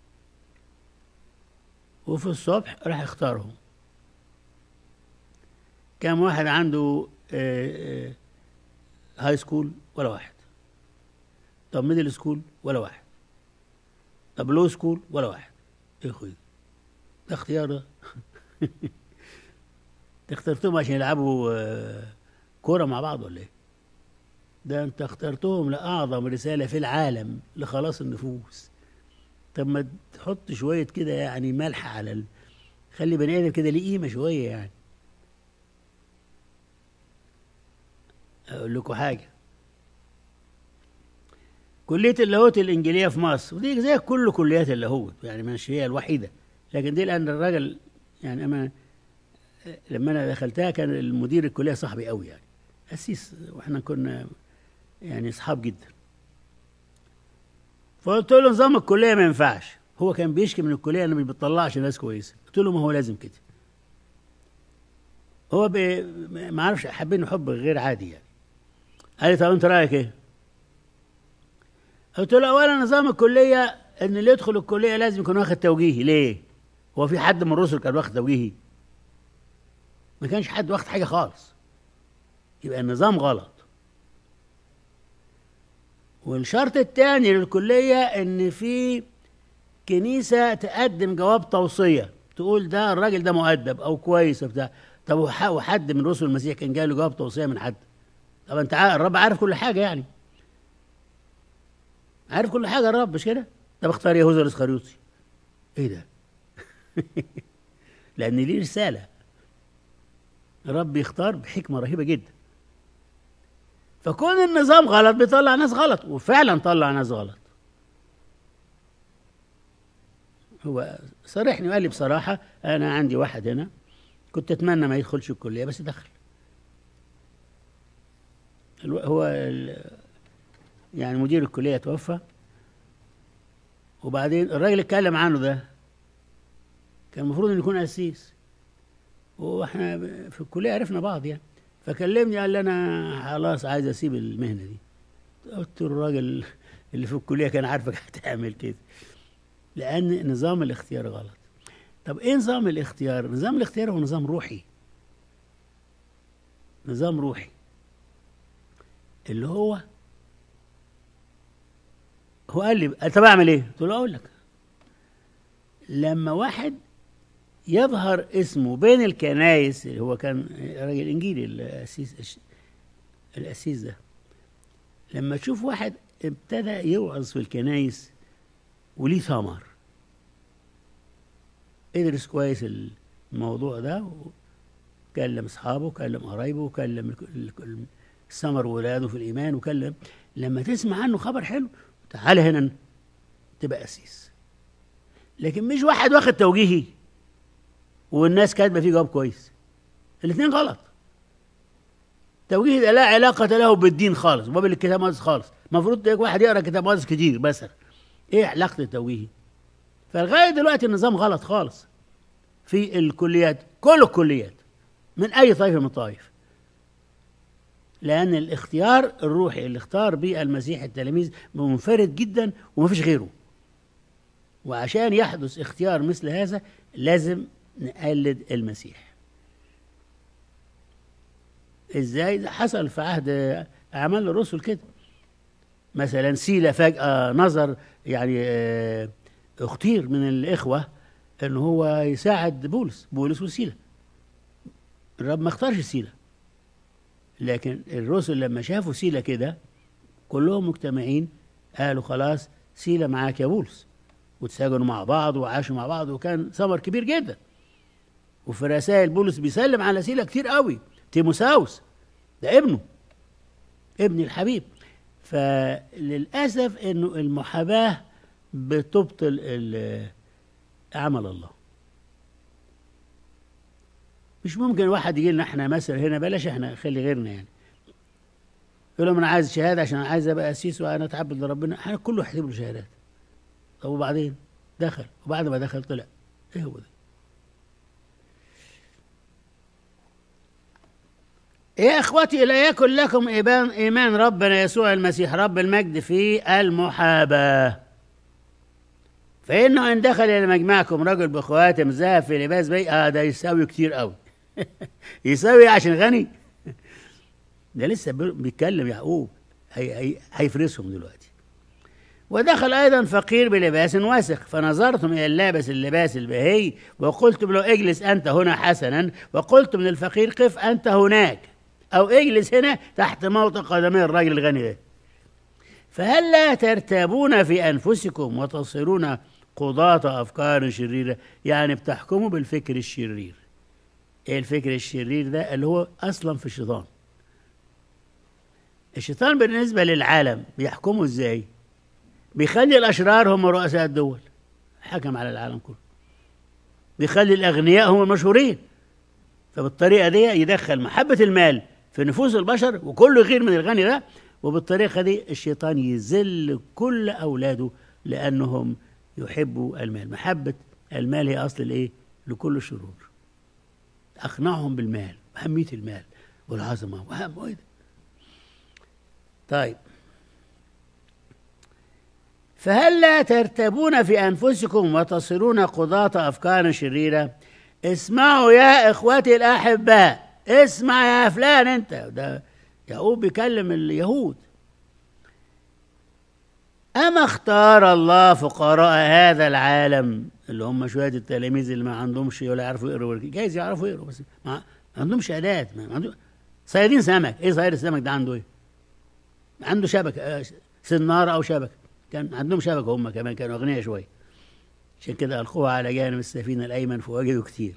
وفي الصبح راح اختارهم. كم واحد عنده اه اه هاي سكول؟ ولا واحد. طب ميدل سكول؟ ولا واحد. طب لو سكول؟ ولا واحد. ايه خوي ده اختيار ده؟ اخترتهم عشان يلعبوا اه كورة مع بعض ولا ايه؟ ده انت اخترتهم لأعظم رسالة في العالم لخلاص النفوس. طب ما تحط شوية كده يعني ملح على ال... خلي بني آدم كده ليه قيمة شوية يعني. أقول لكم حاجة، كلية اللاهوت الإنجيلية في مصر، ودي زي كل كليات اللاهوت يعني، مش هي الوحيدة، لكن دي لأن الراجل يعني أما لما أنا دخلتها كان المدير الكلية صاحبي قوي يعني، أسيس، وإحنا كنا يعني أصحاب جدا. فقلت له نظام الكلية ما ينفعش. هو كان بيشكي من الكلية إنه ما بيطلعش ناس كويسة. قلت له ما هو لازم كده. هو بي... ما عرفش، حابين حب غير عادي يعني. قال لي طب أنت رأيك إيه؟ قلت له أولا نظام الكلية إن اللي يدخل الكلية لازم يكون واخد توجيهي. ليه؟ هو في حد من الرسل كان واخد توجيهي؟ ما كانش حد واخد حاجة خالص. يبقى النظام غلط. والشرط الثاني للكلية إن في كنيسة تقدم جواب توصية، تقول ده الراجل ده مؤدب أو كويس وبتاع. طب وحد من رسل المسيح كان جاي له جواب توصية من حد؟ طب أنت عارف الرب عارف كل حاجة يعني، عارف كل حاجة الرب مش كده؟ طب اختار يهوذا الإسخريوطي. إيه ده؟ لأن ليه رسالة. الرب يختار بحكمة رهيبة جدا. فكون النظام غلط بيطلع ناس غلط، وفعلا طلع ناس غلط. هو صرحني وقال لي بصراحة أنا عندي واحد هنا كنت أتمنى ما يدخلش الكلية بس دخل. هو يعني مدير الكلية توفى، وبعدين الراجل اتكلم عنه ده كان المفروض إنه يكون قسيس، واحنا في الكلية عرفنا بعض يعني. فكلمني قال لي أنا خلاص عايز أسيب المهنة دي. قلت له الراجل اللي في الكلية كان عارفك هتعمل كده، لأن نظام الاختيار غلط. طب إيه نظام الاختيار؟ نظام الاختيار هو نظام روحي. نظام روحي اللي هو هو قال لي طب اعمل ايه؟ قلت له اقول لك. لما واحد يظهر اسمه بين الكنايس، اللي هو كان راجل انجيلي القسيس القسيس ده، لما تشوف واحد ابتدى يوعظ في الكنايس وليه ثمر، ادرس كويس الموضوع ده، وكلم اصحابه وكلم قرايبه وكلم الثمر ولاده في الايمان وكلم. لما تسمع عنه خبر حلو تعال هنا تبقى قسيس. لكن مش واحد واخد توجيهي والناس كاتبه فيه جواب كويس، الاثنين غلط. توجيه ده لا علاقه له بالدين خالص وباب الكتاب المقدس خالص. المفروض واحد يقرا كتاب مقدس كتير بس. ايه علاقه التوجيه؟ فلغايه دلوقتي النظام غلط خالص في الكليات، كل الكليات من اي طائفه من الطوائف. لان الاختيار الروحي اللي اختار به المسيح التلاميذ منفرد جدا ومفيش غيره. وعشان يحدث اختيار مثل هذا لازم نقلد المسيح. ازاي؟ ده حصل في عهد اعمال الرسل كده. مثلا سيلا فجأة نظر يعني اختير من الاخوة ان هو يساعد بولس بولس وسيلا. الرب ما اختارش سيلا، لكن الرسل لما شافوا سيلا كده كلهم مجتمعين قالوا خلاص سيلا معاك يا بولس، وتساجنوا مع بعض وعاشوا مع بعض، وكان ثمر كبير جدا. وفي رسائل بولس بيسلم على سيلا كتير قوي. تيموساوس ده ابنه، ابن الحبيب. فللأسف انه المحاباة بتبطل عمل الله. مش ممكن واحد يجي لنا احنا مثلا هنا، بلاش احنا خلي غيرنا يعني، يقول لهم انا عايز شهاده عشان عايز ابقى قسيس وانا اتعبد لربنا. احنا كله هيحسب له شهادات. طب وبعدين دخل، وبعد ما دخل طلع ايه هو ده؟ يا اخوتي لا يكن لكم ايمان ايمان ربنا يسوع المسيح رب المجد في المحاباه، فانه ان دخل الى مجمعكم رجل بخواتم ذهب في لباس بي اه ده يساوي كتير قوي. يساوي عشان غني؟ ده لسه بيتكلم يعقوب، هيفرسهم دلوقتي. ودخل ايضا فقير بلباس وسخ، فنظرتم الى اللابس اللباس البهي وقلتم له اجلس انت هنا حسنا، وقلتم للفقير قف انت هناك، او اجلس هنا تحت موطئ قدمي الراجل الغني ده. فهل لا ترتابون في انفسكم وتصيرون قضاة افكار شريره؟ يعني بتحكموا بالفكر الشرير. ايه الفكر الشرير ده؟ اللي هو اصلا في الشيطان. الشيطان بالنسبه للعالم بيحكمه ازاي؟ بيخلي الاشرار هم رؤساء الدول، حكم على العالم كله. بيخلي الاغنياء هم المشهورين، فبالطريقه دي يدخل محبه المال في نفوس البشر وكله غير من الغني ده، وبالطريقه دي الشيطان يذل كل اولاده لانهم يحبوا المال. محبه المال هي اصل الايه؟ لكل الشرور. اقنعهم بالمال واهميه المال والعظمه واهم ايه ده. طيب، فهل لا ترتبون في أنفسكم وتصيرون قضاة أفكار شريرة؟ اسمعوا يا إخوتي الأحباء، اسمع يا فلان أنت. ده يعقوب بيكلم اليهود. أما اختار الله فقراء هذا العالم، اللي هم شوية التلاميذ اللي ما عندهمش ولا يعرفوا يقروا، جايز يعرفوا يقروا بس ما عندهمش شهادات، ما عندهم صيادين سمك. ايه صياد السمك ده عنده ايه؟ عنده شبكة، سنارة أو شبكة. كان عندهم شبكة هم كمان، كانوا أغنياء شوية، عشان كده ألقوها على جانب السفينة الأيمن فوجدوا كتير.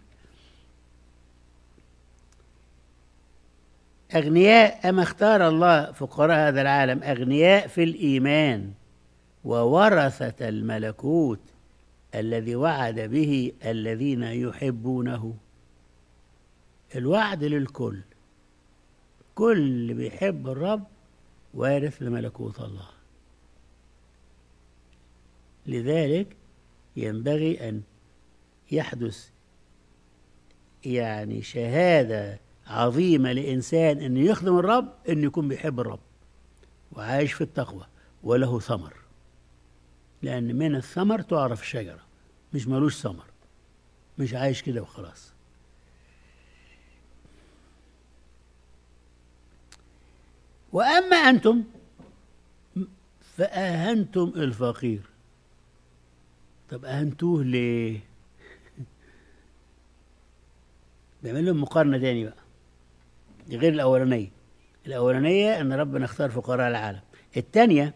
أغنياء. أما اختار الله فقراء هذا العالم أغنياء في الإيمان وورثة الملكوت الذي وعد به الذين يحبونه. الوعد للكل، كل اللي بيحب الرب وارث لملكوت الله. لذلك ينبغي أن يحدث يعني شهادة عظيمة لإنسان أن يخدم الرب، أن يكون بيحب الرب وعايش في التقوى وله ثمر. لأن من الثمر تعرف الشجرة، مش ملوش ثمر، مش عايش كده وخلاص. وأما أنتم فأهنتم الفقير. طب أهنتوه ليه؟ بيعمل لهم مقارنة تاني بقى غير الأولانية. الأولانية أن ربنا اختار فقراء العالم. الثانية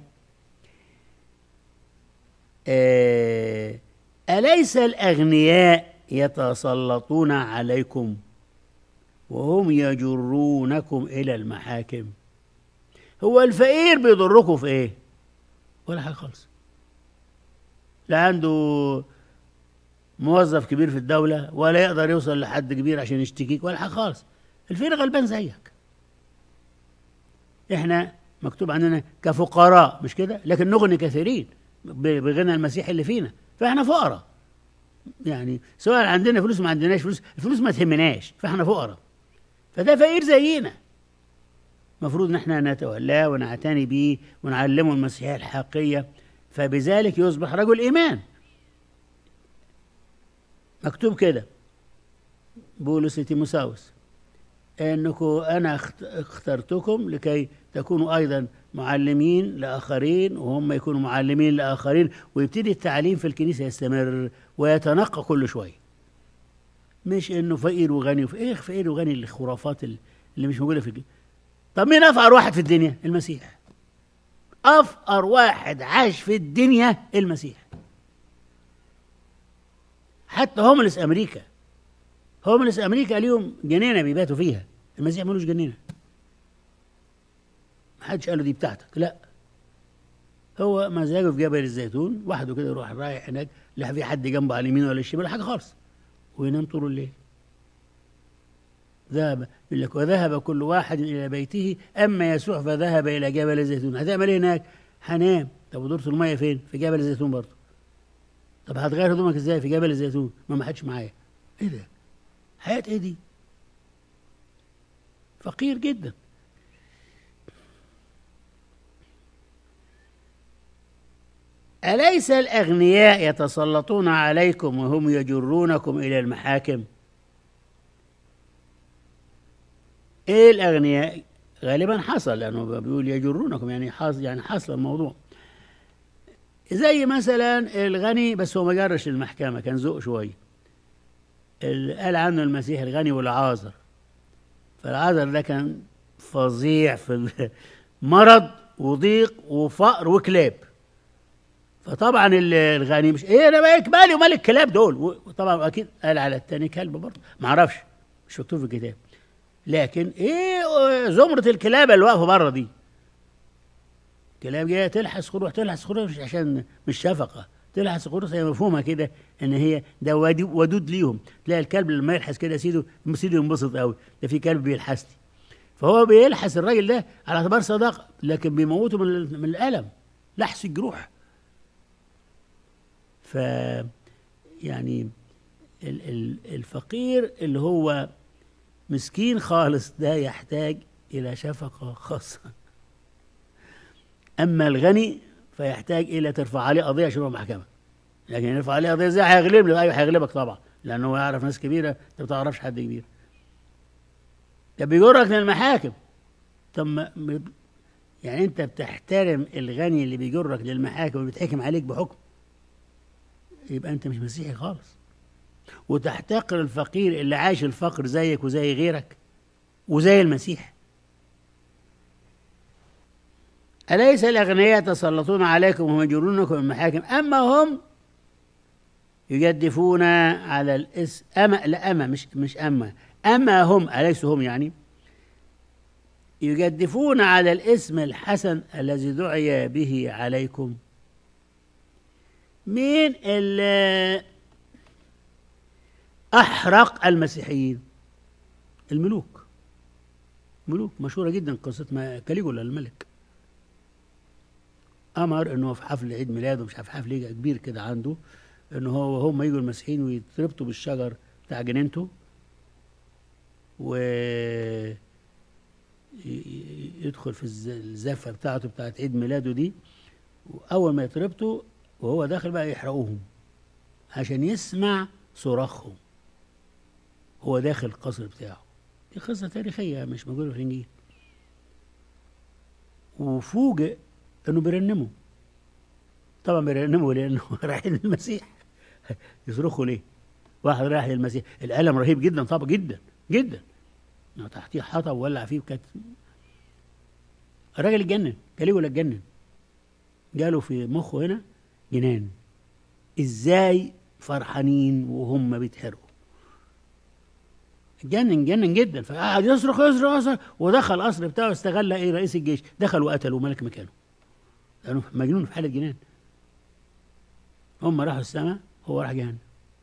آه أليس الأغنياء يتسلطون عليكم وهم يجرونكم إلى المحاكم؟ هو الفقير بيضركم في إيه؟ ولا حاجة خالص. لا عنده موظف كبير في الدولة ولا يقدر يوصل لحد كبير عشان يشتكيك ولا حاجة خالص. الفقير غلبان زيك. احنا مكتوب عننا كفقراء مش كده، لكن نغني كثيرين بغنى المسيح اللي فينا. فاحنا فقراء، يعني سواء عندنا فلوس ما عندناش فلوس، الفلوس ما تهمناش، فاحنا فقراء. فده فقير زينا، المفروض ان احنا نتولاه ونعتني بيه ونعلمه المسيحية الحقيقية، فبذلك يصبح رجل إيمان. مكتوب كده بولس لتيموثاوس انكم انا اخترتكم لكي تكونوا ايضا معلمين لاخرين وهم يكونوا معلمين لاخرين، ويبتدي التعليم في الكنيسه يستمر ويتنقى كل شويه. مش انه فقير وغني وف... ايه فقير وغني الخرافات اللي مش موجوده في الكنيسة. طب مين افقر واحد في الدنيا؟ المسيح. افقر واحد عاش في الدنيا المسيح. حتى هوملس امريكا هوملس امريكا اليوم جنينه بيباتوا فيها، المسيح ملوش جنينه. محدش قال له دي بتاعتك، لا، هو مزاجه في جبل الزيتون وحده كده، يروح رايح هناك لا في حد جنبه على اليمين ولا الشمال حاجه خالص، وينام طول الليل. ذهب يقول لك وذهب كل واحد الى بيته، اما يسوع فذهب الى جبل الزيتون. هتعمل ايه هناك؟ هنام. طب ودورة الميه فين؟ في جبل الزيتون برضه. طب هتغير هدومك ازاي؟ في جبل الزيتون. ما ما حدش معايا. ايه ده؟ حياة ايه دي؟ فقير جدا. أليس الأغنياء يتسلطون عليكم وهم يجرونكم إلى المحاكم؟ إيه الأغنياء؟ غالبا حصل، لأنه بيقول يجرونكم، يعني حصل يعني حصل الموضوع. زي مثلا الغني، بس هو ما جرش المحكمة، كان ذوق شوية. قال عنه المسيح الغني والعازر. فالعازر ده كان فظيع في المرض وضيق وفقر وكلاب. فطبعا الغني مش ايه انا مالك مالي ومال الكلاب دول، وطبعا اكيد قال على الثاني كلب برضه، ما اعرفش مش مكتوب في الكتاب. لكن ايه زمرة الكلاب اللي واقفه بره دي؟ كلاب جايه تلحس خروج تلحس خروج مش عشان مش شفقه، تلحس خروج هي مفهومه كده ان هي ده ودود ليهم. تلاقي الكلب لما يلحس كده سيده سيده ينبسط قوي، ده في كلب بيلحسني. فهو بيلحس الراجل ده على اعتبار صداقه، لكن بيموته من من الالم، لحس الجروح. ف يعني الفقير اللي هو مسكين خالص ده يحتاج إلى شفقة خاصة. أما الغني فيحتاج إلى ترفع عليه قضية عشان يروح محكمة. لكن يرفع عليه قضية ازاي؟ هيغلبني. أيوه هيغلبك طبعا، لأنه هو يعرف ناس كبيرة، أنت ما بتعرفش حد كبير. ده بيجرك للمحاكم. طب ما يعني أنت بتحترم الغني اللي بيجرك للمحاكم وبيتحكم عليك بحكم، يبقى أنت مش مسيحي خالص. وتحتقر الفقير اللي عايش الفقر زيك وزي غيرك وزي المسيح. أليس الأغنياء يتسلطون عليكم وهم يجرونكم المحاكم، أما هم يجدفون على الاسم. أما لا أما مش مش أما أما هم أليسوا هم يعني يجدفون على الاسم الحسن الذي دعي به عليكم. مين اللي أحرق المسيحيين؟ الملوك. ملوك مشهورة جدا قصة ما كاليجولا الملك أمر إنه في حفل عيد ميلاده مش عارف حفل كبير كده عنده، إنه هو هم يجوا المسيحيين ويتربطوا بالشجر بتاع جنينته ويدخل في الزفة بتاعته بتاعت عيد ميلاده دي، وأول ما يتربطوا وهو داخل بقى يحرقوهم عشان يسمع صراخهم هو داخل القصر بتاعه. دي قصة تاريخية مش موجودة في الإنجيل. وفوجئ إنه بيرنموا طبعا بيرنموا لانه رايحين للمسيح. يصرخوا ليه؟ واحد رايح للمسيح، الالم رهيب جدا طبعا، جدا جدا، تحتيه حطب وولع فيه وكانت الراجل اتجنن. كاليجولا اتجنن، جاله في مخه هنا جنان. ازاي فرحانين وهم بيتحرقوا؟ اتجنن جنن جدا، فقعد يصرخ يصرخ يصرخ، ودخل القصر بتاعه، استغل ايه رئيس الجيش، دخل وقتله ملك مكانه لانه مجنون في حاله جنان. هم راحوا السماء، هو راح جهنم.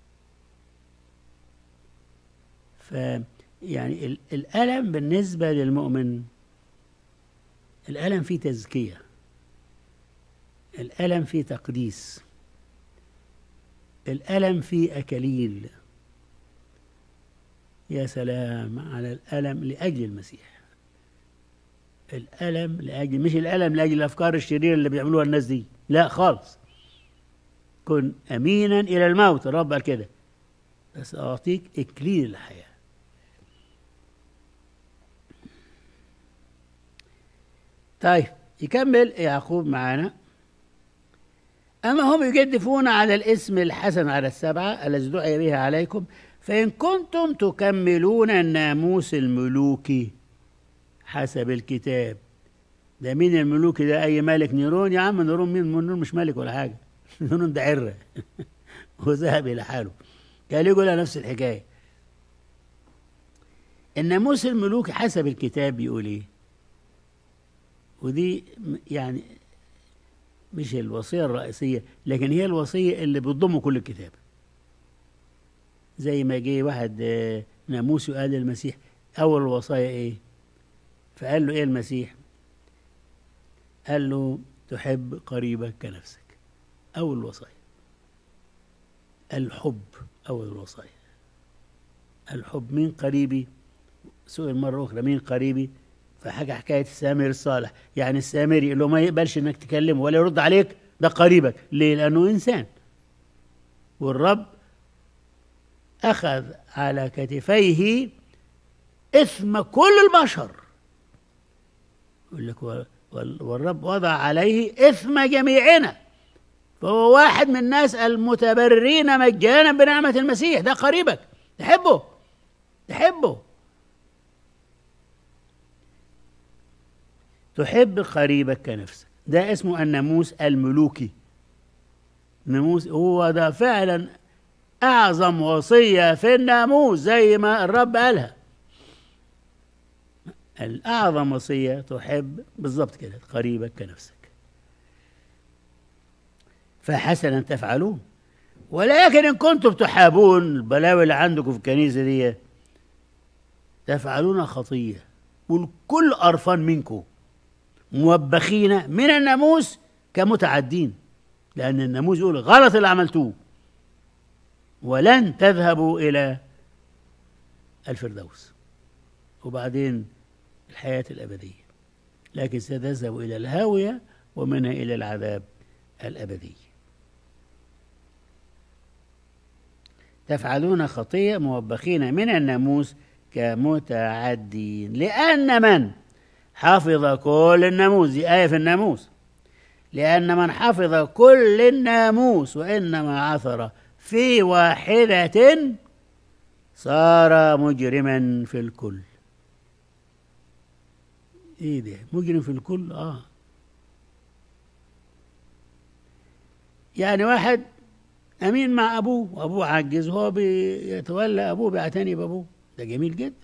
ف يعني الألم بالنسبة للمؤمن، الألم فيه تزكية، الألم فيه تقديس، الألم فيه أكاليل. يا سلام على الألم لأجل المسيح. الألم لأجل، مش الألم لأجل الأفكار الشريرة اللي بيعملوها الناس دي، لا خالص. كن أمينا إلى الموت، الرب قال كده، بس أعطيك إكليل الحياة. طيب يكمل يعقوب معانا. أما هم يجدفون على الاسم الحسن على السبعة الذي دعي بها عليكم، فإن كنتم تكملون الناموس الملوكي حسب الكتاب. ده مين الملوكي ده؟ أي ملك؟ نيرون؟ يا عم نيرون مين؟ نيرون مش ملك ولا حاجة. نيرون ده عرة وذهب إلى حاله. كاليجولا نفس الحكاية. الناموس الملوكي حسب الكتاب بيقول إيه؟ ودي يعني مش الوصية الرئيسية، لكن هي الوصية اللي بتضم كل الكتاب. زي ما جه واحد ناموس وقال للمسيح أول الوصايا إيه؟ فقال له إيه المسيح؟ قال له تحب قريبك كنفسك. أول الوصايا الحب، أول الوصايا الحب. مين قريبي؟ سئل مرة أخرى مين قريبي؟ فحكى حكاية السامري الصالح. يعني السامري اللي ما يقبلش إنك تكلمه ولا يرد عليك ده قريبك. ليه؟ لأنه إنسان، والرب أخذ على كتفيه إثم كل البشر. يقول لك والرب وضع عليه إثم جميعنا، فهو واحد من الناس المتبررين مجانا بنعمة المسيح. ده قريبك، تحبه تحبه تحب قريبك كنفسك. ده اسمه الناموس الملوكي. ناموس هو ده فعلا أعظم وصية في الناموس، زي ما الرب قالها. الأعظم وصية تحب بالضبط كده قريبك كنفسك. فحسنا تفعلون، ولكن إن كنتم تحابون، البلاوي اللي عندكم في الكنيسة دي، تفعلون خطية والكل قرفان منكم، موبخين من الناموس كمتعدين، لأن الناموس يقول غلط اللي عملتوه، ولن تذهبوا إلى الفردوس وبعدين الحياة الأبدية، لكن ستذهبوا إلى الهاوية ومنها إلى العذاب الأبدي. تفعلون خطية موبخين من الناموس كمتعدين، لأن من حفظ كل الناموس، دي آية في الناموس، لأن من حفظ كل الناموس وإنما عثر في واحدة صار مجرما في الكل. ايه ده مجرم في الكل؟ اه يعني واحد امين مع ابوه وابوه عجز، هو بيتولى ابوه، بيعتني بابوه، ده جميل جدا.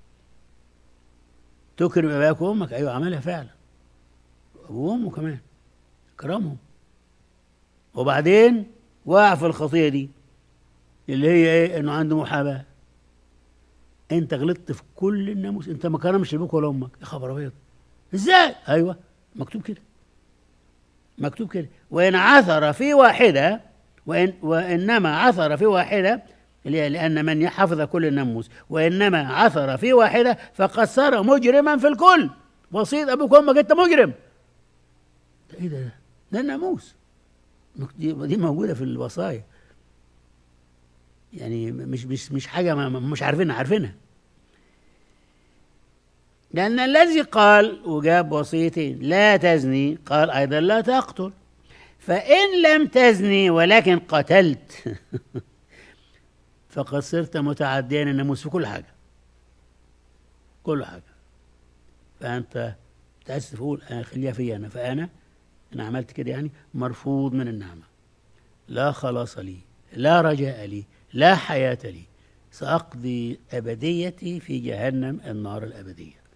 تكرم اباك وامك، ايوه عملها فعلا، ابوه وامه كمان كرمهم، وبعدين وقع في الخطيه دي اللي هي ايه؟ انه عنده محاباه. انت غلطت في كل الناموس، انت ما كرمش ابوك ولا امك. يا خبر ابيض، ازاي؟ ايوه مكتوب كده، مكتوب كده. وان عثر في واحده، وإن وانما عثر في واحده، لان من حفظ كل الناموس وانما عثر في واحده فقد صار مجرما في الكل. وصية ابوك وامك انت مجرم. ده ايه ده؟ ده الناموس، دي موجوده في الوصايا، يعني مش مش مش حاجه مش عارفينها، عارفينها. لأن الذي قال وجاب وصيتين لا تزني قال أيضا لا تقتل، فإن لم تزني ولكن قتلت فقد صرت متعديا الناموس في كل حاجة، كل حاجة. فأنت تأسف تقول أنا خليها فيا أنا، فأنا أنا عملت كده يعني مرفوض من النعمة، لا خلاص لي، لا رجاء لي، لا حياة لي، سأقضي أبديتي في جهنم النار الأبدية.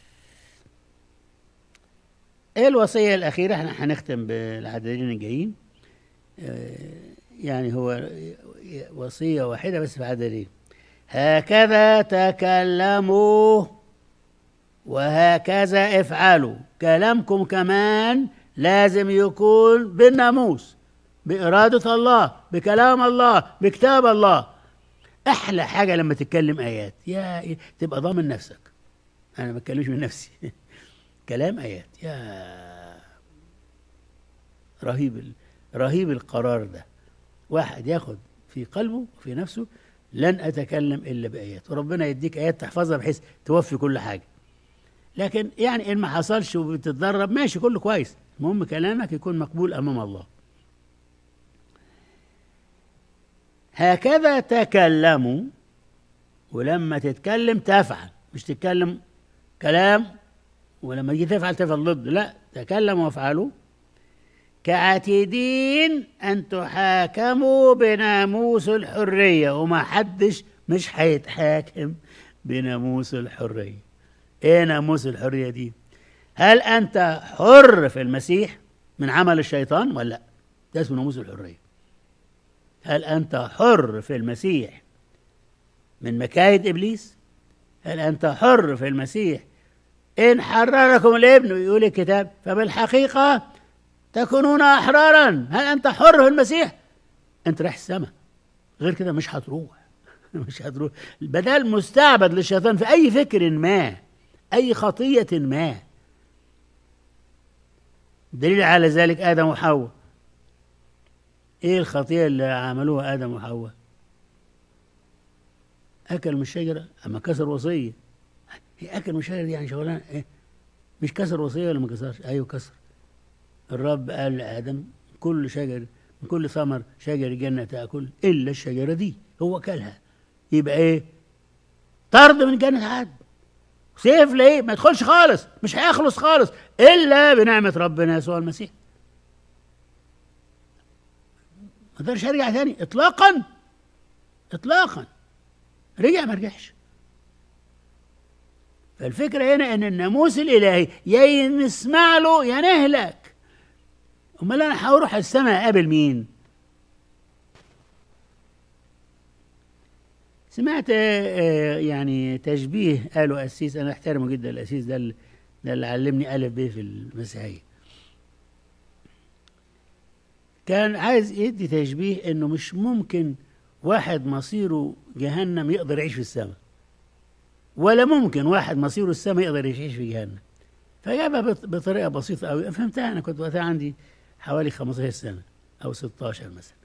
ايه الوصية الأخيرة؟ احنا هنختم بالعددين الجايين، يعني هو وصية واحدة بس في عددين. هكذا تكلموا وهكذا افعلوا. كلامكم كمان لازم يكون بالناموس، بإرادة الله، بكلام الله، بكتاب الله. أحلى حاجة لما تتكلم آيات، يا تبقى ضامن نفسك. أنا ما بتكلمش من نفسي كلام آيات، يا رهيب رهيب القرار ده. واحد ياخد في قلبه وفي نفسه لن أتكلم إلا بآيات، وربنا يديك آيات تحفظها بحيث توفي كل حاجة. لكن يعني إن ما حصلش وبتتدرب ماشي كله كويس، المهم كلامك يكون مقبول أمام الله. هكذا تكلموا، ولما تتكلم تفعل، مش تتكلم كلام ولما تيجي تفعل تفعل ضد، لا، تكلموا وافعلوا كعتيدين أن تحاكموا بناموس الحرية. وما حدش مش هيتحاكم بناموس الحرية. ايه ناموس الحرية دي؟ هل أنت حر في المسيح من عمل الشيطان ولا لا؟ ده اسمه ناموس الحرية. هل أنت حر في المسيح من مكايد إبليس؟ هل أنت حر في المسيح إن حرركم الابن؟ يقول الكتاب فبالحقيقة تكونون أحرارا. هل أنت حر في المسيح؟ أنت رايح السماء، غير كده مش هتروح مش هتروح. بدل مستعبد للشيطان في أي فكر ما، أي خطية ما. دليل على ذلك آدم وحواء. إيه الخطية اللي عملوها آدم وحواء؟ أكل من الشجرة أما كسر وصية. هي أكل من الشجرة دي يعني شغلانة إيه؟ مش كسر وصية ولا ما كسرش؟ أيوه كسر. الرب قال لآدم كل شجر من كل ثمر شجر الجنة تأكل إلا الشجرة دي، هو كلها. يبقى إيه؟ طرد من جنة عدن. سيف ليه؟ ما يدخلش خالص، مش هيخلص خالص إلا بنعمة ربنا يسوع المسيح. ما اقدرش ارجع تاني اطلاقا اطلاقا. رجع ما رجعش. فالفكره هنا ان الناموس الالهي يا نسمع له يا نهلك. امال انا هروح السماء اقابل مين؟ سمعت يعني تشبيه قاله قسيس، انا احترمه جدا القسيس ده، ده اللي علمني الف ب في المسيحيه. كان عايز يدي تشبيه انه مش ممكن واحد مصيره جهنم يقدر يعيش في السماء، ولا ممكن واحد مصيره السماء يقدر يعيش في جهنم. فجابها بطريقه بسيطه قوي فهمتها. انا كنت وقتها عندي حوالي خمستاشر سنه او ستاشر مثلا.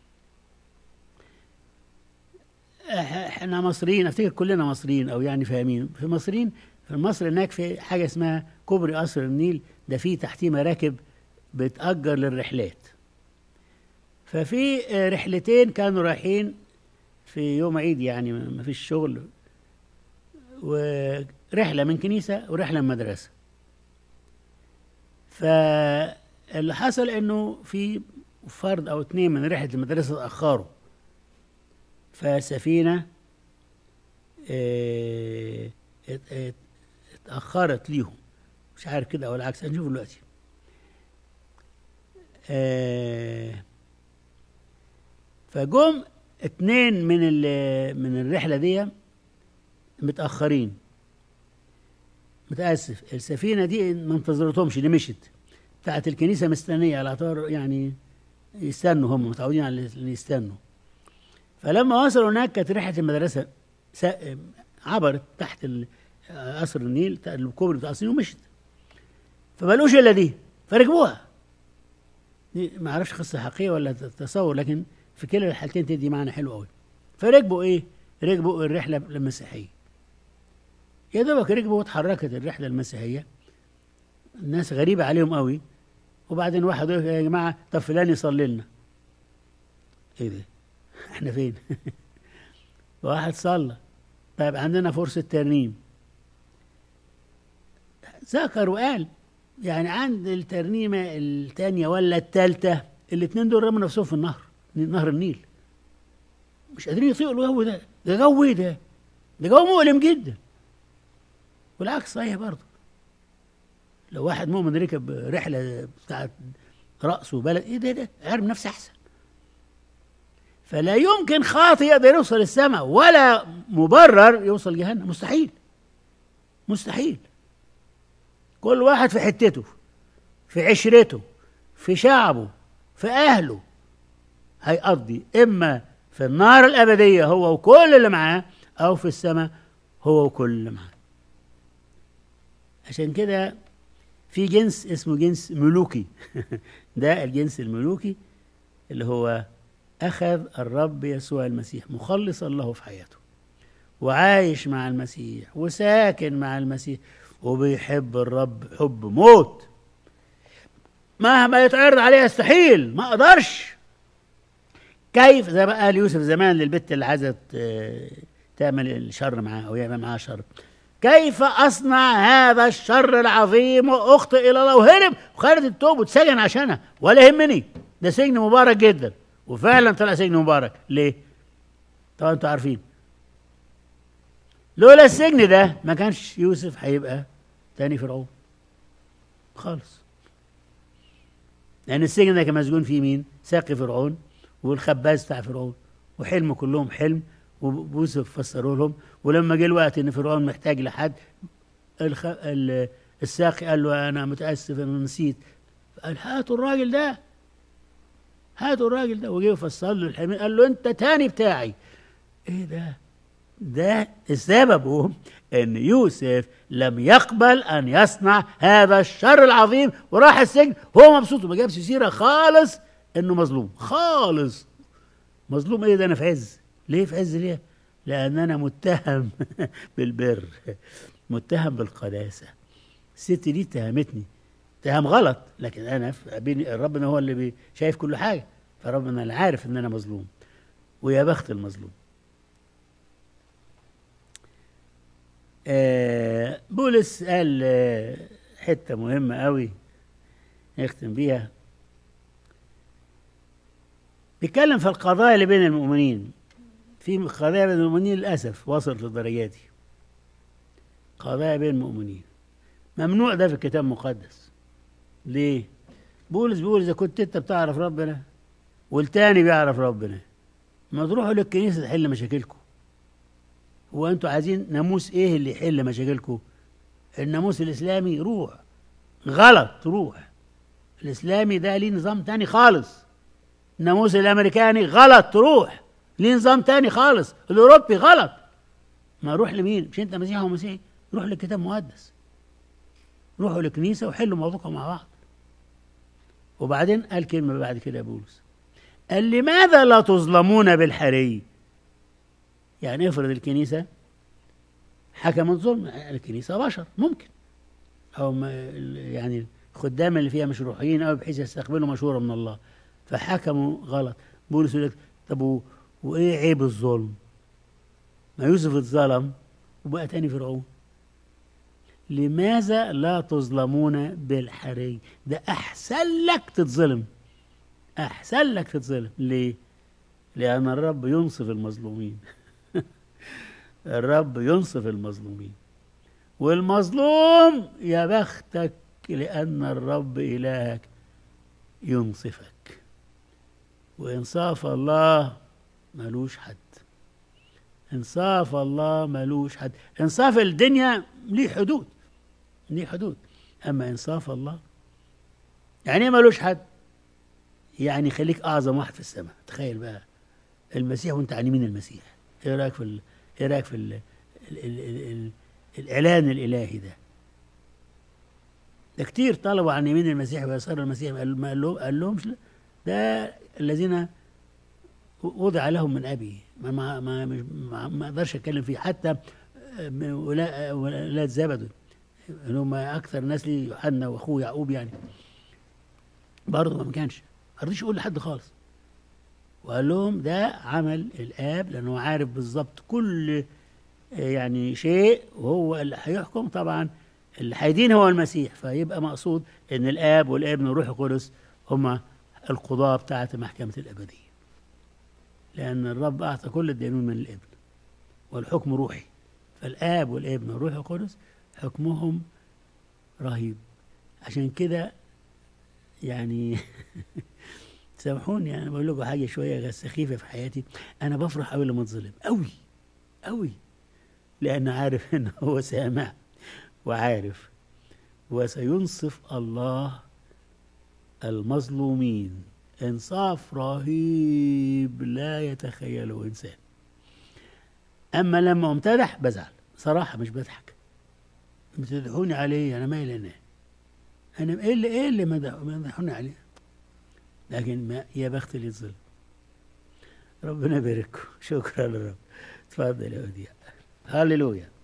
احنا مصريين، افتكر كلنا مصريين او يعني فاهمين. في مصريين في مصر هناك في حاجه اسمها كوبري قصر النيل، ده فيه تحتيه مراكب بتأجر للرحلات. ففي رحلتين كانوا رايحين في يوم عيد، يعني ما فيش شغل، ورحلة من كنيسة ورحلة من مدرسة. فاللي حصل انه في فرد او اتنين من رحلة المدرسة اتأخروا، فالسفينة اتأخرت ليهم، مش عارف كده او العكس، هنشوف دلوقتي. فجم اتنين من من الرحله دي متاخرين. متاسف، السفينه دي ما انتظرتهمش، دي مشت. بتاعت الكنيسه مستنيه على اعتبار يعني يستنوا، هم متعودين على ان يستنوا. فلما وصلوا هناك كانت رحله المدرسه عبرت تحت قصر النيل، الكوبري بتاع الصين، ومشت. فما لقوش الا دي، فركبوها. دي ما اعرفش قصه حقيقيه ولا تصور، لكن في كلا الحالتين تدي معنى حلو قوي. فركبوا ايه؟ ركبوا الرحله المسيحيه. يا دوبك ركبوا واتحركت الرحله المسيحيه. الناس غريبه عليهم قوي، وبعدين واحد يقول يا جماعة طب فلان يصلي لنا. ايه ده؟ احنا فين؟ واحد صلى، طيب عندنا فرصة ترنيم، ذكر وقال يعني عند الترنيمة الثانية ولا الثالثة الاثنين دول رموا نفسهم في النهر، نهر النيل، مش قادرين يطيقوا الجو ده. ده جو ايه ده؟ ده جو مؤلم جدا. والعكس صحيح برضه، لو واحد مؤمن ركب رحلة بتاعت رأس وبلد، ايه ده ده عرم نفسه احسن. فلا يمكن خاطئ يقدر يوصل السماء ولا مبرر يوصل جهنم، مستحيل مستحيل. كل واحد في حتته، في عشرته، في شعبه، في أهله، هيقضي إما في النار الأبدية هو وكل اللي معاه، أو في السماء هو وكل اللي معاه. عشان كده في جنس اسمه جنس ملوكي ده الجنس الملوكي اللي هو أخذ الرب يسوع المسيح مخلصا له في حياته، وعايش مع المسيح وساكن مع المسيح وبيحب الرب حب موت، مهما يتعرض عليه يستحيل، ما أقدرش. كيف زي ما قال يوسف زمان للبت اللي عايزة تعمل الشر معاه أو يعمل معاه شر، كيف أصنع هذا الشر العظيم وأخطئ إلى الله، وهرب وخدت التوب واتسجن عشانها، ولا يهمني، ده سجن مبارك جدا، وفعلا طلع سجن مبارك. ليه؟ طبعا انتوا عارفين، لولا السجن ده ما كانش يوسف هيبقى تاني فرعون خالص، لأن السجن ده كان مسجون فيه مين؟ ساقي فرعون والخباز بتاع فرعون، وحلم كلهم حلم، ويوسف فسروا لهم. ولما جه الوقت ان فرعون محتاج لحد، الخ... الساقي قال له انا متاسف انا نسيت، قال هاتوا الراجل ده، هاتوا الراجل ده، وجه فسر له الحمير، قال له انت تاني بتاعي. ايه ده؟ ده السبب ان يوسف لم يقبل ان يصنع هذا الشر العظيم، وراح السجن هو مبسوط وما جابش سيره خالص انه مظلوم خالص. مظلوم ايه ده؟ انا في عز. ليه في عز؟ ليه؟ لان انا متهم بالبر، متهم بالقداسه. الست دي اتهمتني اتهام غلط، لكن انا بيني ربنا هو اللي شايف كل حاجه، فربنا اللي عارف ان انا مظلوم، ويا بخت المظلوم. آه بولس قال آه حته مهمه قوي نختم بيها، بيتكلم في القضايا اللي بين المؤمنين. في قضايا بين المؤمنين للاسف وصلت للدرجات دي، قضايا بين المؤمنين ممنوع ده في الكتاب المقدس. ليه؟ بولس بيقول اذا كنت انت بتعرف ربنا والتاني بيعرف ربنا، ما تروحوا للكنيسه تحل مشاكلكم. هو انتوا عايزين ناموس ايه اللي يحل مشاكلكم؟ الناموس الاسلامي؟ روح غلط، روح الاسلامي ده ليه نظام تاني خالص. الناموس الامريكاني غلط، تروح ليه نظام تاني خالص. الاوروبي غلط، ما روح لمين؟ مش انت مسيحي ومسيحي؟ روح للكتاب المقدس، روحوا للكنيسه وحلوا موضوعكم مع بعض. وبعدين قال كلمه بعد كده بولس، قال لماذا لا تظلمون بالحري؟ يعني افرض الكنيسه حكمت ظلم، الكنيسه بشر ممكن، او يعني الخدام اللي فيها مش روحيين قوي بحيث يستقبلوا مشوره من الله، فحكموا غلط. بولس يقول لك طب وايه عيب الظلم؟ ما يوسف اتظلم وبقى تاني فرعون. لماذا لا تظلمون بالحري؟ ده احسن لك تتظلم، احسن لك تتظلم. ليه؟ لان الرب ينصف المظلومين الرب ينصف المظلومين، والمظلوم يا بختك لان الرب الهك ينصفك. وانصاف الله ملوش حد، انصاف الله ملوش حد. انصاف الدنيا ليه حدود، ليه حدود، اما انصاف الله يعني ايه ملوش حد؟ يعني خليك اعظم واحد في السماء. تخيل بقى المسيح وانت عن يمين المسيح. ايه رايك في ال... ايه رايك في ال... ال... ال... ال... ال... الاعلان الالهي ده؟ ده كتير طلبوا عن يمين المسيح ويسار المسيح، قال ما قال لهم قال لهمش لا، ده الذين وضع لهم من ابي. ما ما ما ما, ما اقدرش اتكلم فيه. حتى اولاد زبد اللي هم اكثر ناس لي، يوحنا واخوه يعقوب، يعني برضه ما كانش ما رضيش يقول لحد خالص، وقال لهم ده عمل الآب، لأنه عارف بالظبط كل يعني شيء، وهو اللي هيحكم. طبعا اللي هيدين هو المسيح، فيبقى مقصود ان الآب والابن والروح القدس هما القضاة بتاعة محكمة الأبدية، لأن الرب أعطى كل الدينون من الابن، والحكم روحي، فالآب والابن والروح القدس حكمهم رهيب. عشان كده يعني سامحوني انا بقول لكم حاجه شويه سخيفه في حياتي، انا بفرح قوي لما اتظلم قوي قوي، لان عارف ان هو سامع وعارف، وسينصف الله المظلومين انصاف رهيب لا يتخيله انسان. اما لما امتدح بزعل صراحه، مش بضحك. بتمدحوني عليه انا مالي، انا انا ايه اللي ايه اللي مدحوني عليه، لكن ما يا بخت اللي يتظلم. ربنا يبارككم. شكرا للرب. تفضل يا وديع. هللويا.